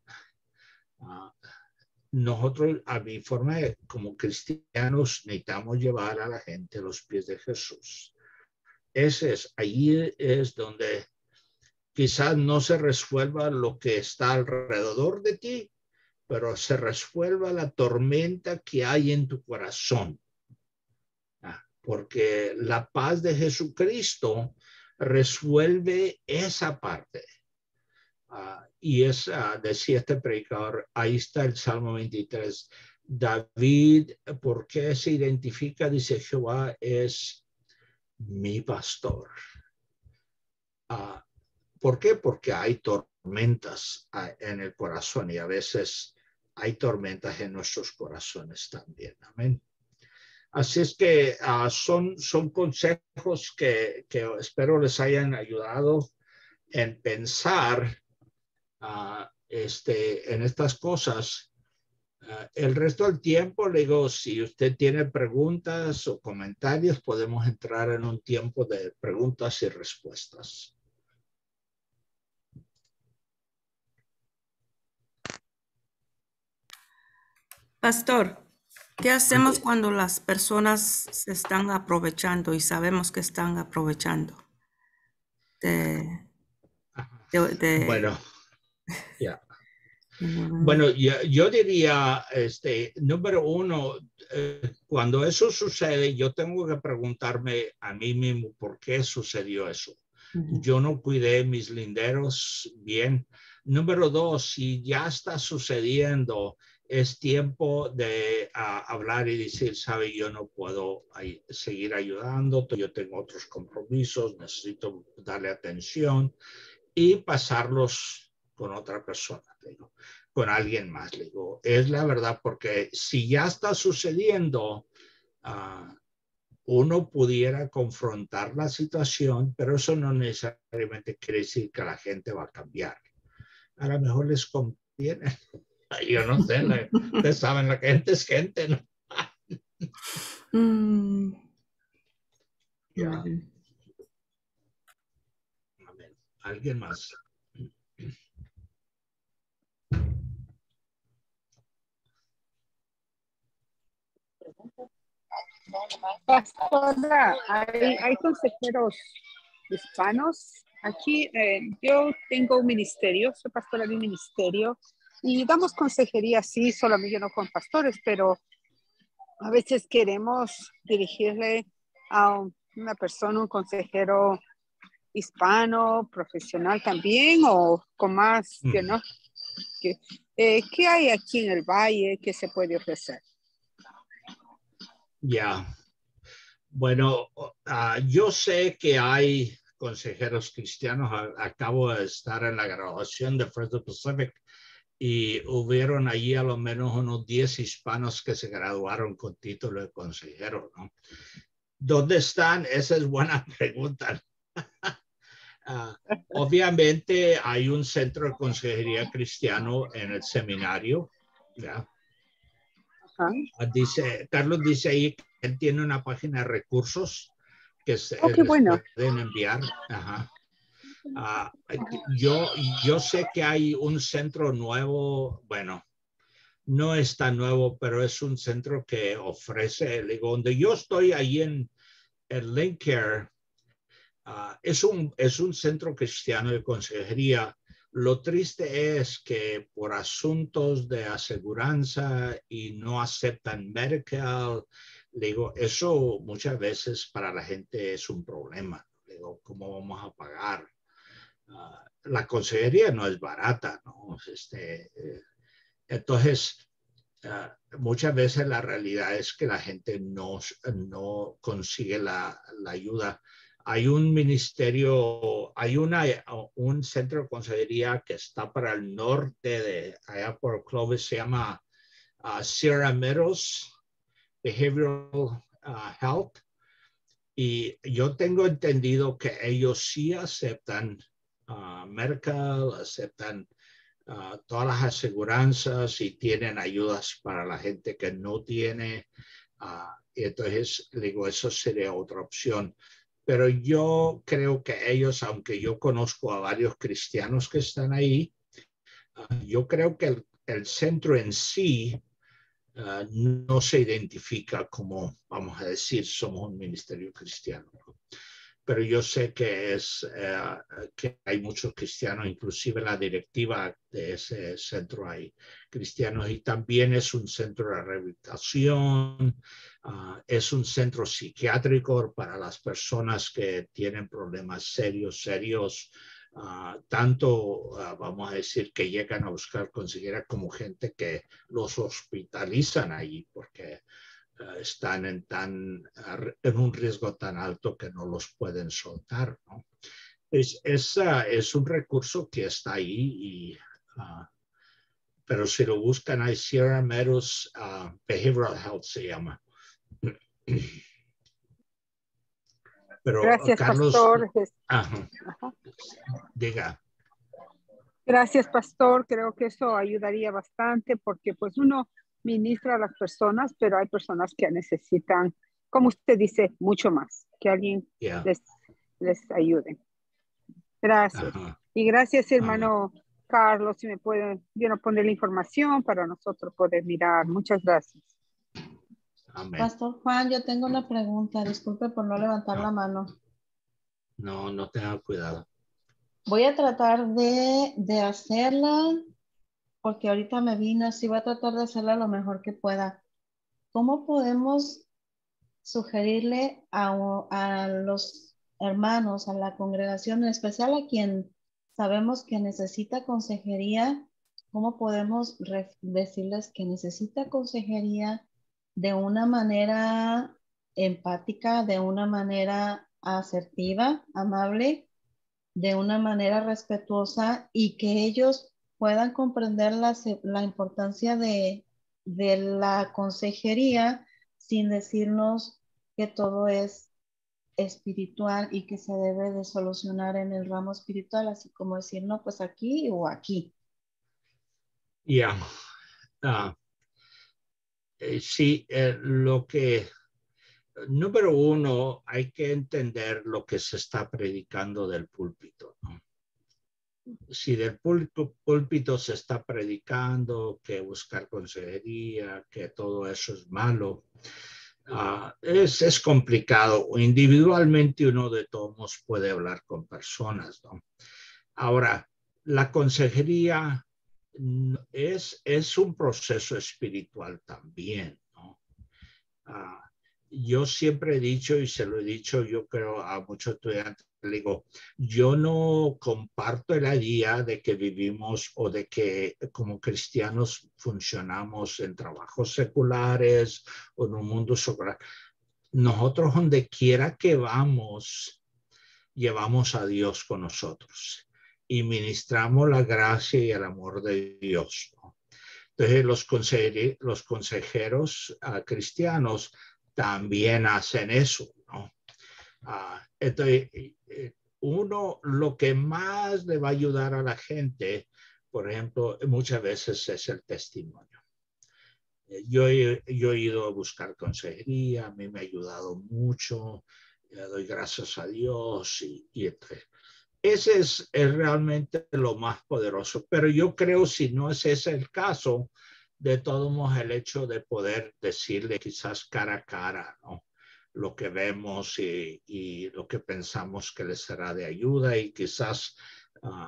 Nosotros, a mi forma, como cristianos, necesitamos llevar a la gente a los pies de Jesús. Allí es donde quizás no se resuelva lo que está alrededor de ti, pero se resuelva la tormenta que hay en tu corazón. Porque la paz de Jesucristo resuelve esa parte. Y decía este predicador, ahí está el Salmo 23. David, ¿por qué se identifica? Dice, Jehová es mi pastor. ¿Por qué? Porque hay tormentas en el corazón y a veces hay tormentas en nuestros corazones también. Amén. Así es que son consejos que espero les hayan ayudado en pensar en estas cosas. El resto del tiempo, le digo, si usted tiene preguntas o comentarios, podemos entrar en un tiempo de preguntas y respuestas. Pastor, ¿qué hacemos cuando las personas se están aprovechando y sabemos que están aprovechando? Bueno, ya. Bueno, yo diría, número uno, cuando eso sucede, yo tengo que preguntarme a mí mismo por qué sucedió eso. Yo no cuidé mis linderos bien. Número dos, si ya está sucediendo, es tiempo de hablar y decir, sabe, yo no puedo seguir ayudando, yo tengo otros compromisos, necesito darle atención y pasarlos con otra persona, digo, con alguien más. Digo, es la verdad, porque si ya está sucediendo, uno pudiera confrontar la situación, pero eso no necesariamente quiere decir que la gente va a cambiar. A lo mejor les conviene. Yo no sé, ustedes saben, la gente es gente, ¿no? Ya. Amén. ¿Alguien más? Pastora, hay consejeros hispanos. Aquí yo tengo un ministerio, soy pastora de un ministerio y damos consejería, sí, solamente no con pastores, pero a veces queremos dirigirle a una persona, un consejero hispano, profesional también, o con más, ¿no? ¿Qué hay aquí en el Valle que se puede ofrecer? Ya. Bueno, yo sé que hay consejeros cristianos. Acabo de estar en la graduación de Fresno Pacific y hubieron allí a lo menos unos 10 hispanos que se graduaron con título de consejero, ¿no? ¿Dónde están? Esa es buena pregunta. Obviamente hay un centro de consejería cristiano en el seminario, ¿ya? Carlos dice ahí que él tiene una página de recursos que se pueden enviar. Ajá. Yo sé que hay un centro nuevo, bueno, no es tan nuevo, pero es un centro que ofrece, digo, donde yo estoy ahí en Lake Care, es un centro cristiano de consejería Lo triste es que por asuntos de aseguranza y no aceptan medical, digo, eso muchas veces para la gente es un problema. Digo, ¿cómo vamos a pagar? La consejería no es barata, ¿no? Entonces, muchas veces la realidad es que la gente no consigue la ayuda. Hay un ministerio, hay un centro de consejería que está para el norte de allá por Clovis, se llama Sierra Meadows Behavioral Health. Y yo tengo entendido que ellos sí aceptan medical, aceptan todas las aseguranzas y tienen ayudas para la gente que no tiene. Y entonces, digo, eso sería otra opción. Pero yo creo que ellos, aunque yo conozco a varios cristianos que están ahí, yo creo que el centro en sí no se identifica como, vamos a decir, somos un ministerio cristiano. Pero yo sé que que hay muchos cristianos, inclusive la directiva de ese centro hay cristianos, y también es un centro de rehabilitación, es un centro psiquiátrico para las personas que tienen problemas serios, tanto, vamos a decir, que llegan a buscar conseguir como gente que los hospitalizan allí porque están en un riesgo tan alto que no los pueden soltar, ¿no? Es un recurso que está ahí, pero si lo buscan hay Sierra Meadows Behavioral Health se llama. Pero Gracias, Carlos, pastor. ajá, diga. Gracias, pastor. Creo que eso ayudaría bastante porque pues uno ministra a las personas, pero hay personas que necesitan, como usted dice, mucho más, que alguien les ayude. Gracias. Ajá. Y gracias, hermano Carlos, si me pueden poner la información para nosotros poder mirar. Muchas gracias. Amén. Pastor Juan, yo tengo una pregunta. Disculpe por no levantar la mano. No tenga cuidado. Voy a tratar de hacerla, porque ahorita me vino así, voy a tratar de hacerla lo mejor que pueda. ¿Cómo podemos sugerirle a los hermanos, a la congregación, en especial a quien sabemos que necesita consejería, cómo podemos decirles que necesita consejería de una manera empática, de una manera asertiva, amable, de una manera respetuosa y que ellos puedan comprender la importancia de la consejería sin decirnos que todo es espiritual y que se debe de solucionar en el ramo espiritual, así como decir, no, pues aquí o aquí. Ya. Sí, lo que número uno, hay que entender lo que se está predicando del púlpito, ¿no? Si del púlpito se está predicando que buscar consejería, que todo eso es malo, es complicado. Individualmente uno de todos modos puede hablar con personas, ¿no? Ahora, la consejería es un proceso espiritual también, ¿no? Yo siempre he dicho, y se lo he dicho yo creo a muchos estudiantes, le digo, yo no comparto la idea de que vivimos o de que como cristianos funcionamos en trabajos seculares o en un mundo secular. Nosotros donde quiera que vamos, llevamos a Dios con nosotros y ministramos la gracia y el amor de Dios, ¿no? Entonces los consejeros cristianos también hacen eso, ¿no? Entonces, uno lo que más le va a ayudar a la gente, por ejemplo, muchas veces es el testimonio. Yo he ido a buscar consejería, a mí me ha ayudado mucho, doy gracias a Dios y entonces, ese es realmente lo más poderoso, pero yo creo si no es ese el caso, de todos modos el hecho de poder decirle quizás cara a cara, ¿no? Lo que vemos y lo que pensamos que les será de ayuda y quizás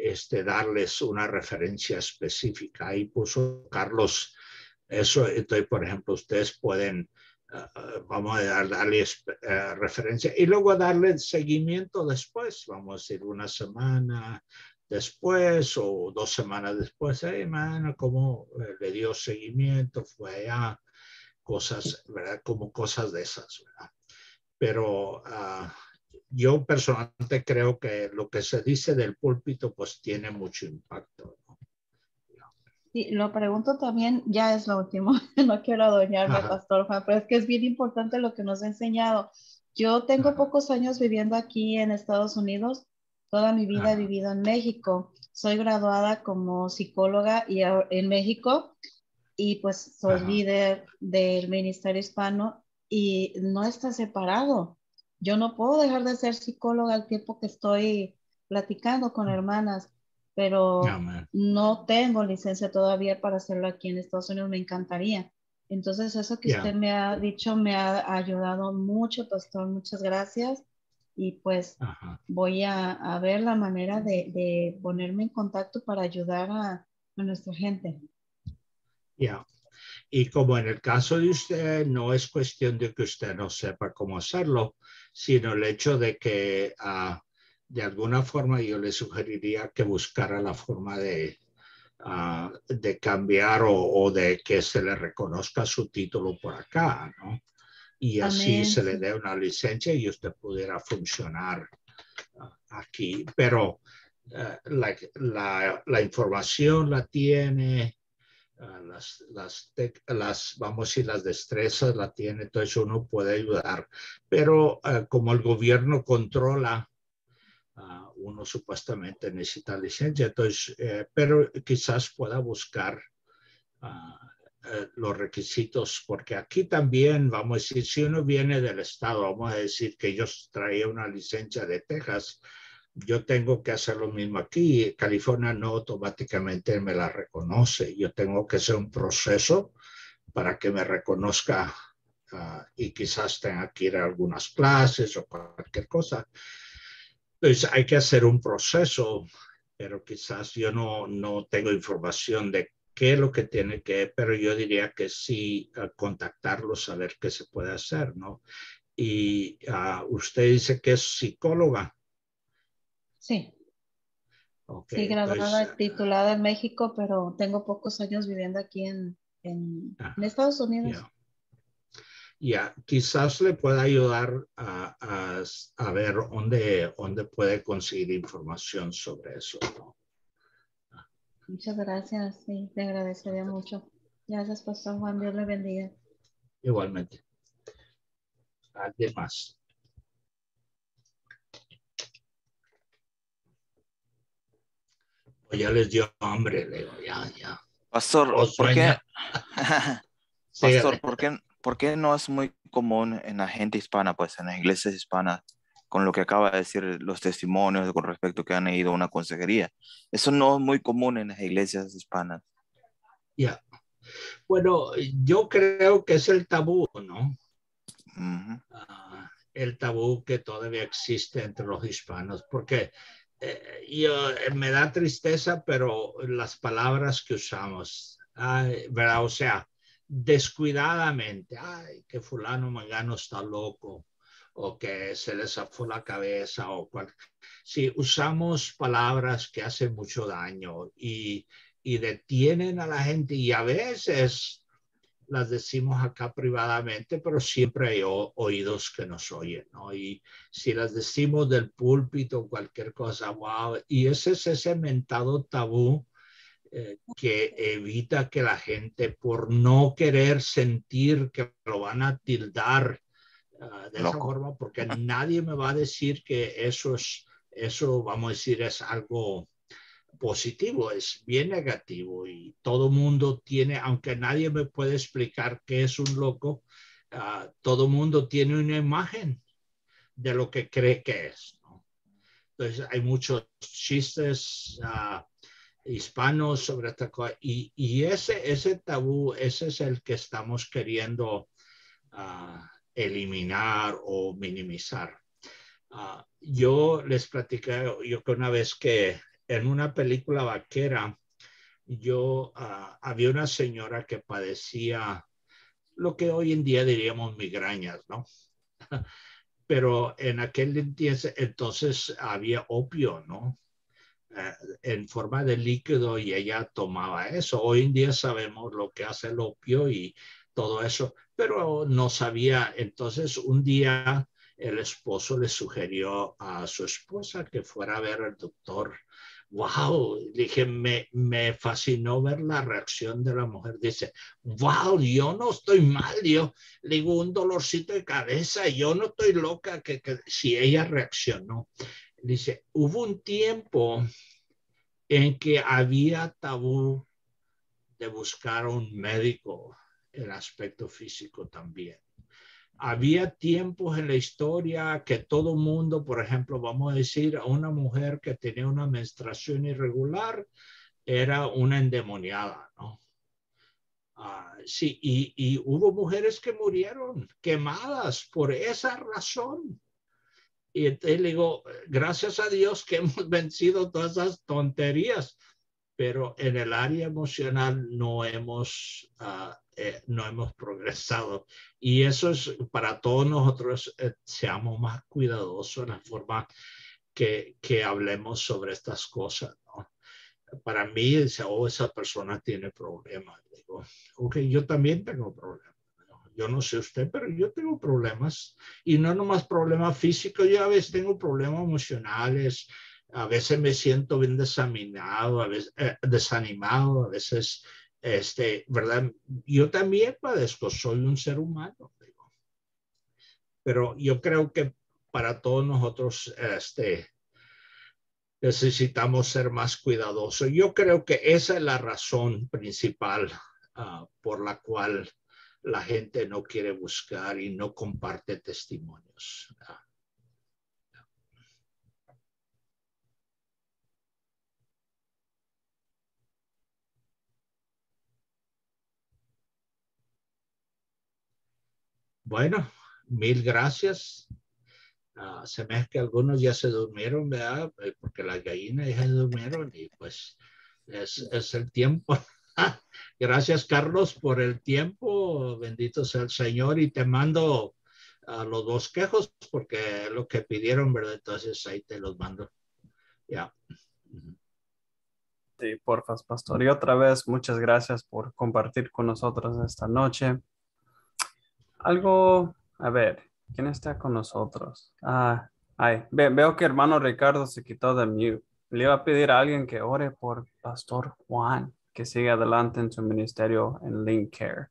darles una referencia específica. Ahí puso Carlos eso. Entonces, por ejemplo, ustedes pueden, vamos a darles referencia y luego darle seguimiento después. Vamos a decir una semana después o 2 semanas después. Hermano, ¿cómo le dio seguimiento? Fue allá. Cosas, ¿verdad? Como cosas de esas, ¿verdad? Pero yo personalmente creo que lo que se dice del púlpito pues tiene mucho impacto, ¿no? Sí, lo pregunto también, ya es lo último, no quiero adueñarme, Ajá. Pastor Juan, pero es que es bien importante lo que nos ha enseñado. Yo tengo Ajá. pocos años viviendo aquí en Estados Unidos, toda mi vida he Ajá. vivido en México. Soy graduada como psicóloga en México y pues soy Ajá. líder del Ministerio Hispano y no está separado. Yo no puedo dejar de ser psicóloga al tiempo que estoy platicando con hermanas, pero Amén. no tengo licencia todavía para hacerlo aquí en Estados Unidos, me encantaría. Entonces, eso que usted Yeah. me ha dicho me ha ayudado mucho, Pastor, muchas gracias. Y pues Ajá. voy a ver la manera de ponerme en contacto para ayudar a nuestra gente. Yeah. Y como en el caso de usted, no es cuestión de que usted no sepa cómo hacerlo, sino el hecho de que de alguna forma yo le sugeriría que buscara la forma de cambiar o de que se le reconozca su título por acá, ¿no? Y así Amén. se le dé una licencia y usted pudiera funcionar aquí. Pero la información la tiene, vamos a decir, las destrezas la tiene, entonces uno puede ayudar. Pero como el gobierno controla, uno supuestamente necesita licencia, entonces, pero quizás pueda buscar los requisitos, porque aquí también, vamos a decir, si uno viene del estado, vamos a decir que yo traía una licencia de Texas, yo tengo que hacer lo mismo aquí. California no automáticamente me la reconoce. Yo tengo que hacer un proceso para que me reconozca y quizás tenga que ir a algunas clases o cualquier cosa. Entonces hay que hacer un proceso, pero quizás yo no tengo información de qué es lo que tiene que, pero yo diría que sí contactarlos, saber qué se puede hacer, ¿no? Y usted dice que es psicóloga. Sí. Okay, Sí, graduada, entonces, titulada en México, pero tengo pocos años viviendo aquí en Estados Unidos. Ya, quizás le pueda ayudar a ver dónde puede conseguir información sobre eso, ¿no? Muchas gracias, sí, te agradecería mucho. Gracias, Pastor Juan, Dios le bendiga. Igualmente. ¿Alguien más? Pues ya les dio hambre, le digo, ya. Pastor, O ¿por qué? sueña. Pastor, ¿por qué no es muy común en la gente hispana, pues en las iglesias hispanas, con lo que acaba de decir los testimonios con respecto a que han ido a una consejería? Eso no es muy común en las iglesias hispanas. Ya. Bueno, yo creo que es el tabú, ¿no? El tabú que todavía existe entre los hispanos, porque me da tristeza, pero las palabras que usamos, ¿verdad? O sea, descuidadamente, ay, que fulano mangano está loco, o que se les zafó la cabeza, si usamos palabras que hacen mucho daño y detienen a la gente, y a veces las decimos acá privadamente, pero siempre hay oídos que nos oyen, ¿no? Y si las decimos del púlpito o cualquier cosa, wow, y ese es ese mentado tabú que evita que la gente, por no querer sentir que lo van a tildar de esa forma, porque nadie me va a decir que eso, vamos a decir, es algo positivo, es bien negativo y todo mundo tiene, aunque nadie me puede explicar qué es un loco, todo mundo tiene una imagen de lo que cree que es, ¿no? Entonces hay muchos chistes hispanos sobre esta cosa y ese tabú, ese es el que estamos queriendo eliminar o minimizar. Yo les platicé, yo que una vez que en una película vaquera, había una señora que padecía lo que hoy en día diríamos migrañas, ¿no? Pero en aquel entonces había opio, ¿no? En forma de líquido y ella tomaba eso. Hoy en día sabemos lo que hace el opio y todo eso, pero no sabía. Entonces un día el esposo le sugirió a su esposa que fuera a ver al doctor. Wow, dije, me fascinó ver la reacción de la mujer. Dice, wow, yo no estoy mal, yo le digo un dolorcito de cabeza, yo no estoy loca, que si ella reaccionó. Dice, hubo un tiempo en que había tabú de buscar a un médico, el aspecto físico también. Había tiempos en la historia que todo mundo, por ejemplo, vamos a decir, a una mujer que tenía una menstruación irregular, era una endemoniada, ¿no? Sí, y hubo mujeres que murieron quemadas por esa razón. Y entonces le digo, gracias a Dios que hemos vencido todas esas tonterías, pero en el área emocional no hemos progresado. Y eso es para todos nosotros, seamos más cuidadosos en la forma que hablemos sobre estas cosas, ¿no? Para mí, esa persona tiene problemas. Digo, ok, yo también tengo problemas. Yo no sé usted, pero yo tengo problemas y no nomás problemas físicos, yo a veces tengo problemas emocionales, a veces me siento bien desanimado, a veces, ¿verdad? Yo también padezco, soy un ser humano, digo. Pero yo creo que para todos nosotros, necesitamos ser más cuidadosos. Yo creo que esa es la razón principal por la cual la gente no quiere buscar y no comparte testimonios. Bueno, mil gracias. Se me hace que algunos ya se durmieron, ¿verdad? Porque las gallinas ya se durmieron y pues es el tiempo. Gracias, Carlos, por el tiempo. Bendito sea el Señor y te mando los bosquejos porque lo que pidieron, ¿verdad? Entonces ahí te los mando. Ya. Sí, porfa, pastor. Y otra vez, muchas gracias por compartir con nosotros esta noche. Algo, a ver, ¿quién está con nosotros? Veo que hermano Ricardo se quitó de mute. Le iba a pedir a alguien que ore por Pastor Juan, que sigue adelante en su ministerio en Link Care,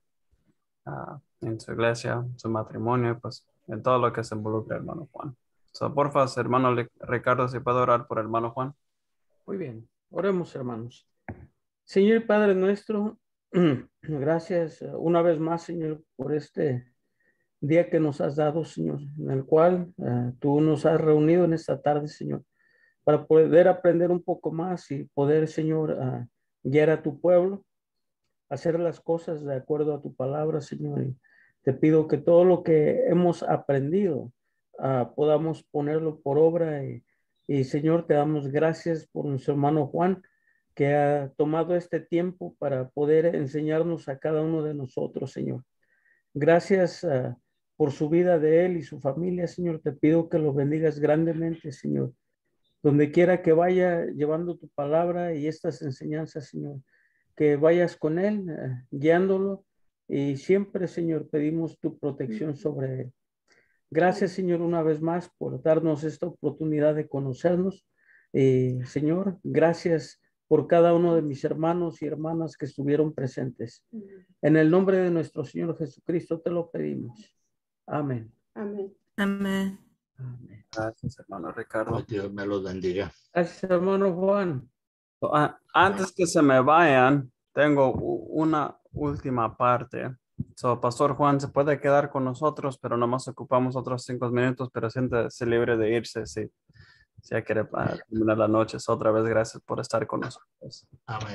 en su iglesia, su matrimonio, pues en todo lo que se involucra hermano Juan. Porfa, hermano Ricardo, si puede orar por hermano Juan. Muy bien, oremos, hermanos. Señor y Padre nuestro, gracias una vez más, Señor, por este día que nos has dado, Señor, en el cual tú nos has reunido en esta tarde, Señor, para poder aprender un poco más y poder, Señor, guiar a tu pueblo, hacer las cosas de acuerdo a tu palabra, Señor. Y te pido que todo lo que hemos aprendido podamos ponerlo por obra y, Señor, te damos gracias por nuestro hermano Juan, que ha tomado este tiempo para poder enseñarnos a cada uno de nosotros, Señor. Gracias por su vida de él y su familia, Señor. Te pido que lo bendigas grandemente, Señor. Donde quiera que vaya llevando tu palabra y estas enseñanzas, Señor, que vayas con él, guiándolo. Y siempre, Señor, pedimos tu protección sobre él. Gracias, Señor, una vez más por darnos esta oportunidad de conocernos. Señor, gracias por cada uno de mis hermanos y hermanas que estuvieron presentes. En el nombre de nuestro Señor Jesucristo te lo pedimos. Amén. Amén. Amén. Amén. Gracias, hermano Ricardo. Dios me los bendiga. Gracias, hermano Juan. Antes que se me vayan, tengo una última parte. Pastor Juan se puede quedar con nosotros, pero nomás ocupamos otros 5 minutos, pero siéntese libre de irse si ya quiere terminar la noche. Otra vez, gracias por estar con nosotros. Amén.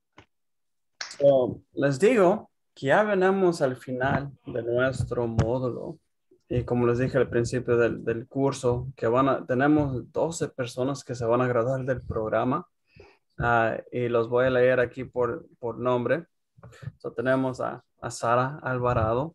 Les digo que ya venimos al final de nuestro módulo. Y como les dije al principio del curso, que tenemos 12 personas que se van a graduar del programa. Y los voy a leer aquí por nombre. So, tenemos a Sara Alvarado.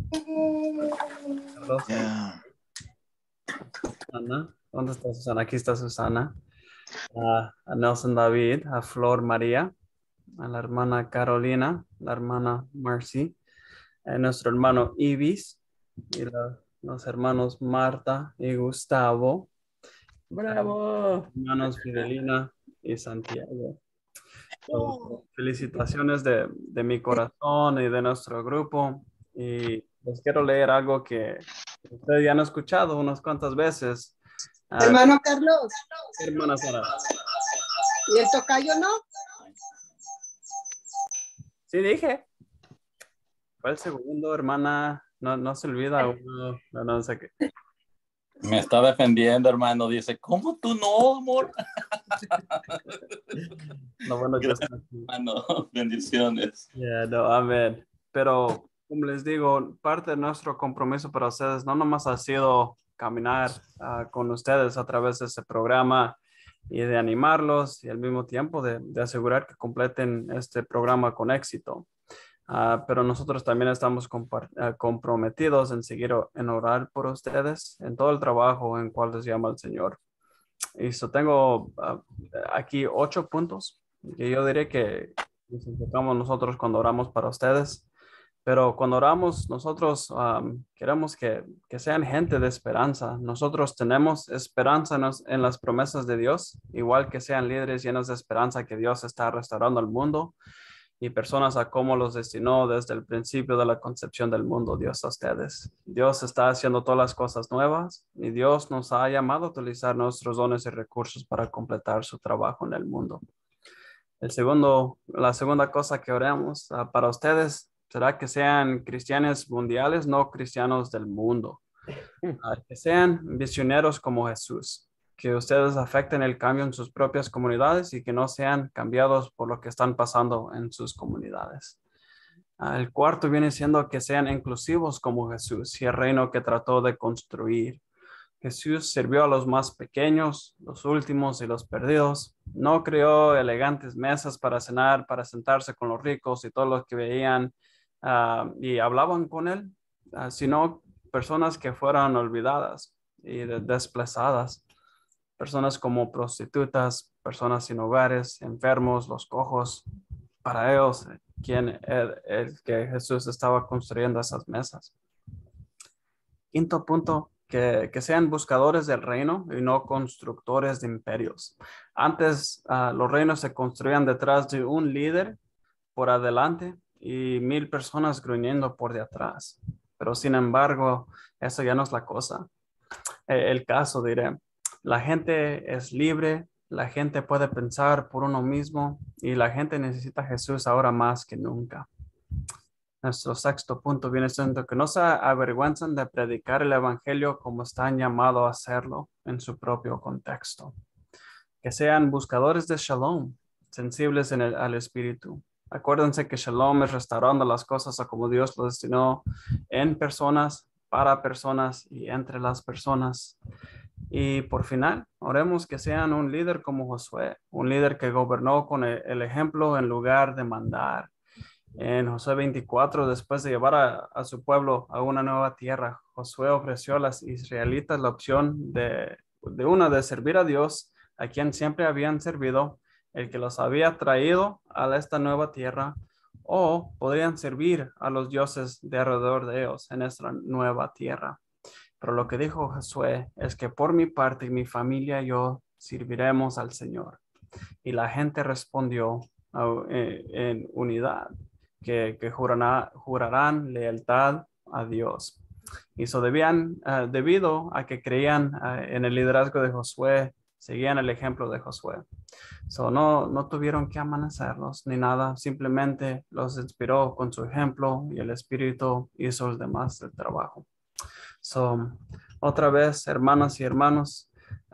Susana. ¿Dónde está Susana? Aquí está Susana. A Nelson David, a Flor María, a la hermana Carolina, la hermana Marcy, a nuestro hermano Ibis y los hermanos Marta y Gustavo. ¡Bravo! Hermanos Fidelina y Santiago. Felicitaciones de mi corazón y de nuestro grupo. Y les quiero leer algo que ustedes ya han escuchado unas cuantas veces. Hermano Carlos. Hermana Sara. ¿Y el tocayo no? Sí, dije. Fue el segundo, hermana. No se olvida uno. No sé qué. Me está defendiendo, hermano. Dice, ¿cómo tú no, amor? No, bueno, gracias, hermano. Bendiciones. No, amén. Pero, como les digo, parte de nuestro compromiso para ustedes no nomás ha sido caminar con ustedes a través de este programa y de animarlos y al mismo tiempo de asegurar que completen este programa con éxito. Pero nosotros también estamos comprometidos en seguir en orar por ustedes en todo el trabajo en cual les llama el Señor. Y tengo aquí 8 puntos que yo diré que nos enfocamos nosotros cuando oramos para ustedes. Pero cuando oramos, nosotros queremos que sean gente de esperanza. Nosotros tenemos esperanza en las promesas de Dios, igual que sean líderes llenos de esperanza que Dios está restaurando el mundo y personas a cómo los destinó desde el principio de la concepción del mundo, Dios a ustedes. Dios está haciendo todas las cosas nuevas y Dios nos ha llamado a utilizar nuestros dones y recursos para completar su trabajo en el mundo. La segunda cosa que oremos para ustedes será que sean cristianos mundiales, no cristianos del mundo. Que sean misioneros como Jesús. Que ustedes afecten el cambio en sus propias comunidades y que no sean cambiados por lo que están pasando en sus comunidades. El cuarto viene siendo que sean inclusivos como Jesús y el reino que trató de construir. Jesús sirvió a los más pequeños, los últimos y los perdidos. No creó elegantes mesas para cenar, para sentarse con los ricos y todos los que veían y hablaban con él, sino personas que fueran olvidadas y desplazadas. Personas como prostitutas, personas sin hogares, enfermos, los cojos. Para ellos, el que Jesús estaba construyendo esas mesas. Quinto punto, que sean buscadores del reino y no constructores de imperios. Antes, los reinos se construían detrás de un líder por adelante y 1000 personas gruñendo por detrás. Pero sin embargo, eso ya no es la cosa. El caso, diré. La gente es libre, la gente puede pensar por uno mismo y la gente necesita a Jesús ahora más que nunca. Nuestro sexto punto viene siendo que no se avergüenzan de predicar el evangelio como están llamados a hacerlo en su propio contexto. Que sean buscadores de shalom, sensibles al espíritu. Acuérdense que shalom es restaurando las cosas a como Dios lo destinó en personas, para personas y entre las personas. Y por final, oremos que sean un líder como Josué, un líder que gobernó con el ejemplo en lugar de mandar. En Josué 24, después de llevar a su pueblo a una nueva tierra, Josué ofreció a los israelitas la opción de servir a Dios, a quien siempre habían servido, el que los había traído a esta nueva tierra, o podrían servir a los dioses de alrededor de ellos en esta nueva tierra. Pero lo que dijo Josué es que por mi parte y mi familia yo serviremos al Señor. Y la gente respondió en unidad, que jurarán lealtad a Dios. Y eso debido a que creían en el liderazgo de Josué, seguían el ejemplo de Josué. No tuvieron que amanecerlos ni nada, simplemente los inspiró con su ejemplo y el Espíritu hizo el demás del trabajo. Otra vez, hermanas y hermanos,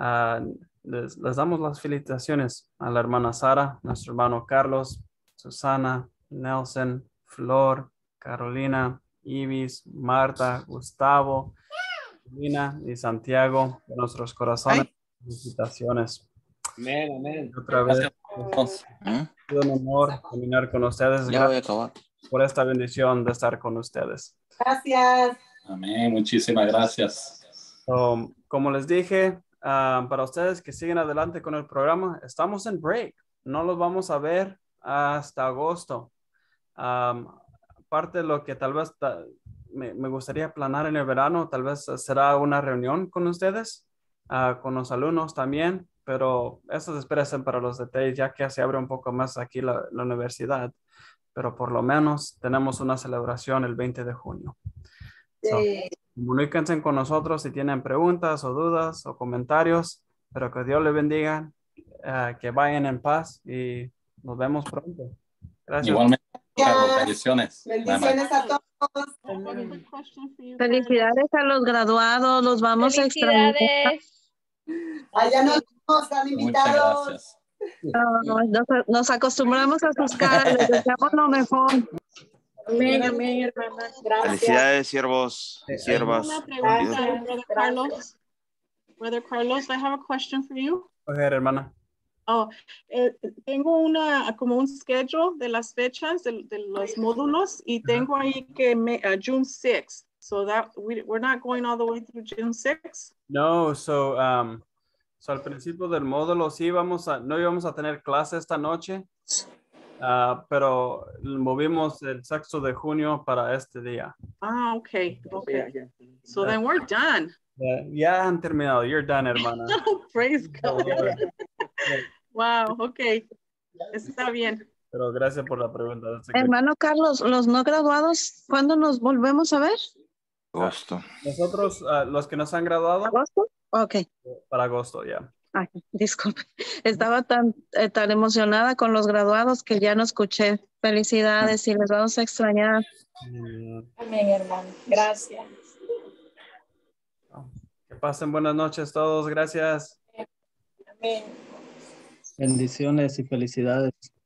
les damos las felicitaciones a la hermana Sara, nuestro hermano Carlos, Susana, Nelson, Flor, Carolina, Ibis, Marta, Gustavo, Lina y Santiago de nuestros corazones. Felicitaciones. Amén, amén. Otra vez, Entonces, Ha sido un honor caminar con ustedes. ya voy a Gracias acabar. por esta bendición de estar con ustedes. Gracias. Amén, muchísimas gracias. Como les dije, para ustedes que siguen adelante con el programa, estamos en break. No los vamos a ver hasta agosto. Aparte de lo que tal vez me gustaría planear en el verano, tal vez será una reunión con ustedes, con los alumnos también, pero eso se espera para los detalles ya que se abre un poco más aquí la universidad, pero por lo menos tenemos una celebración el 20 de junio. Comuníquense con nosotros si tienen preguntas o dudas o comentarios, pero que Dios les bendiga, que vayan en paz y nos vemos pronto. Gracias. Igualmente, Carlos, bendiciones. Bendiciones a todos. Felicidades a los graduados, los vamos a extrañar. Allá nos vemos, están Muchas invitados. gracias. Nos acostumbramos a sus caras, les deseamos lo mejor. Amén, amén, hermana. Gracias. Felicidades, siervos y siervas. Una pregunta, Brother Carlos. Brother Carlos, I have a question for you. Okay, hermana. Tengo como un schedule de las fechas de los módulos y tengo ahí que June 6th. So that we're not going all the way through June 6th. No, al principio del módulo sí no íbamos a tener clase esta noche, pero movimos el 6 de junio para este día. Okay. So then we're done. Ya han terminado. You're done, hermana. Praise God. Wow, okay. Está bien. Pero gracias por la pregunta. Hermano Carlos, los no graduados, ¿cuándo nos volvemos a ver? Agosto. Nosotros, los que nos han graduado. ¿Agosto? Ok. Para agosto, ya. Ay, disculpe. Estaba tan emocionada con los graduados que ya no escuché. Felicidades y les vamos a extrañar. Amén, hermano. Gracias. Que pasen buenas noches todos. Gracias. Amén. Bendiciones y felicidades.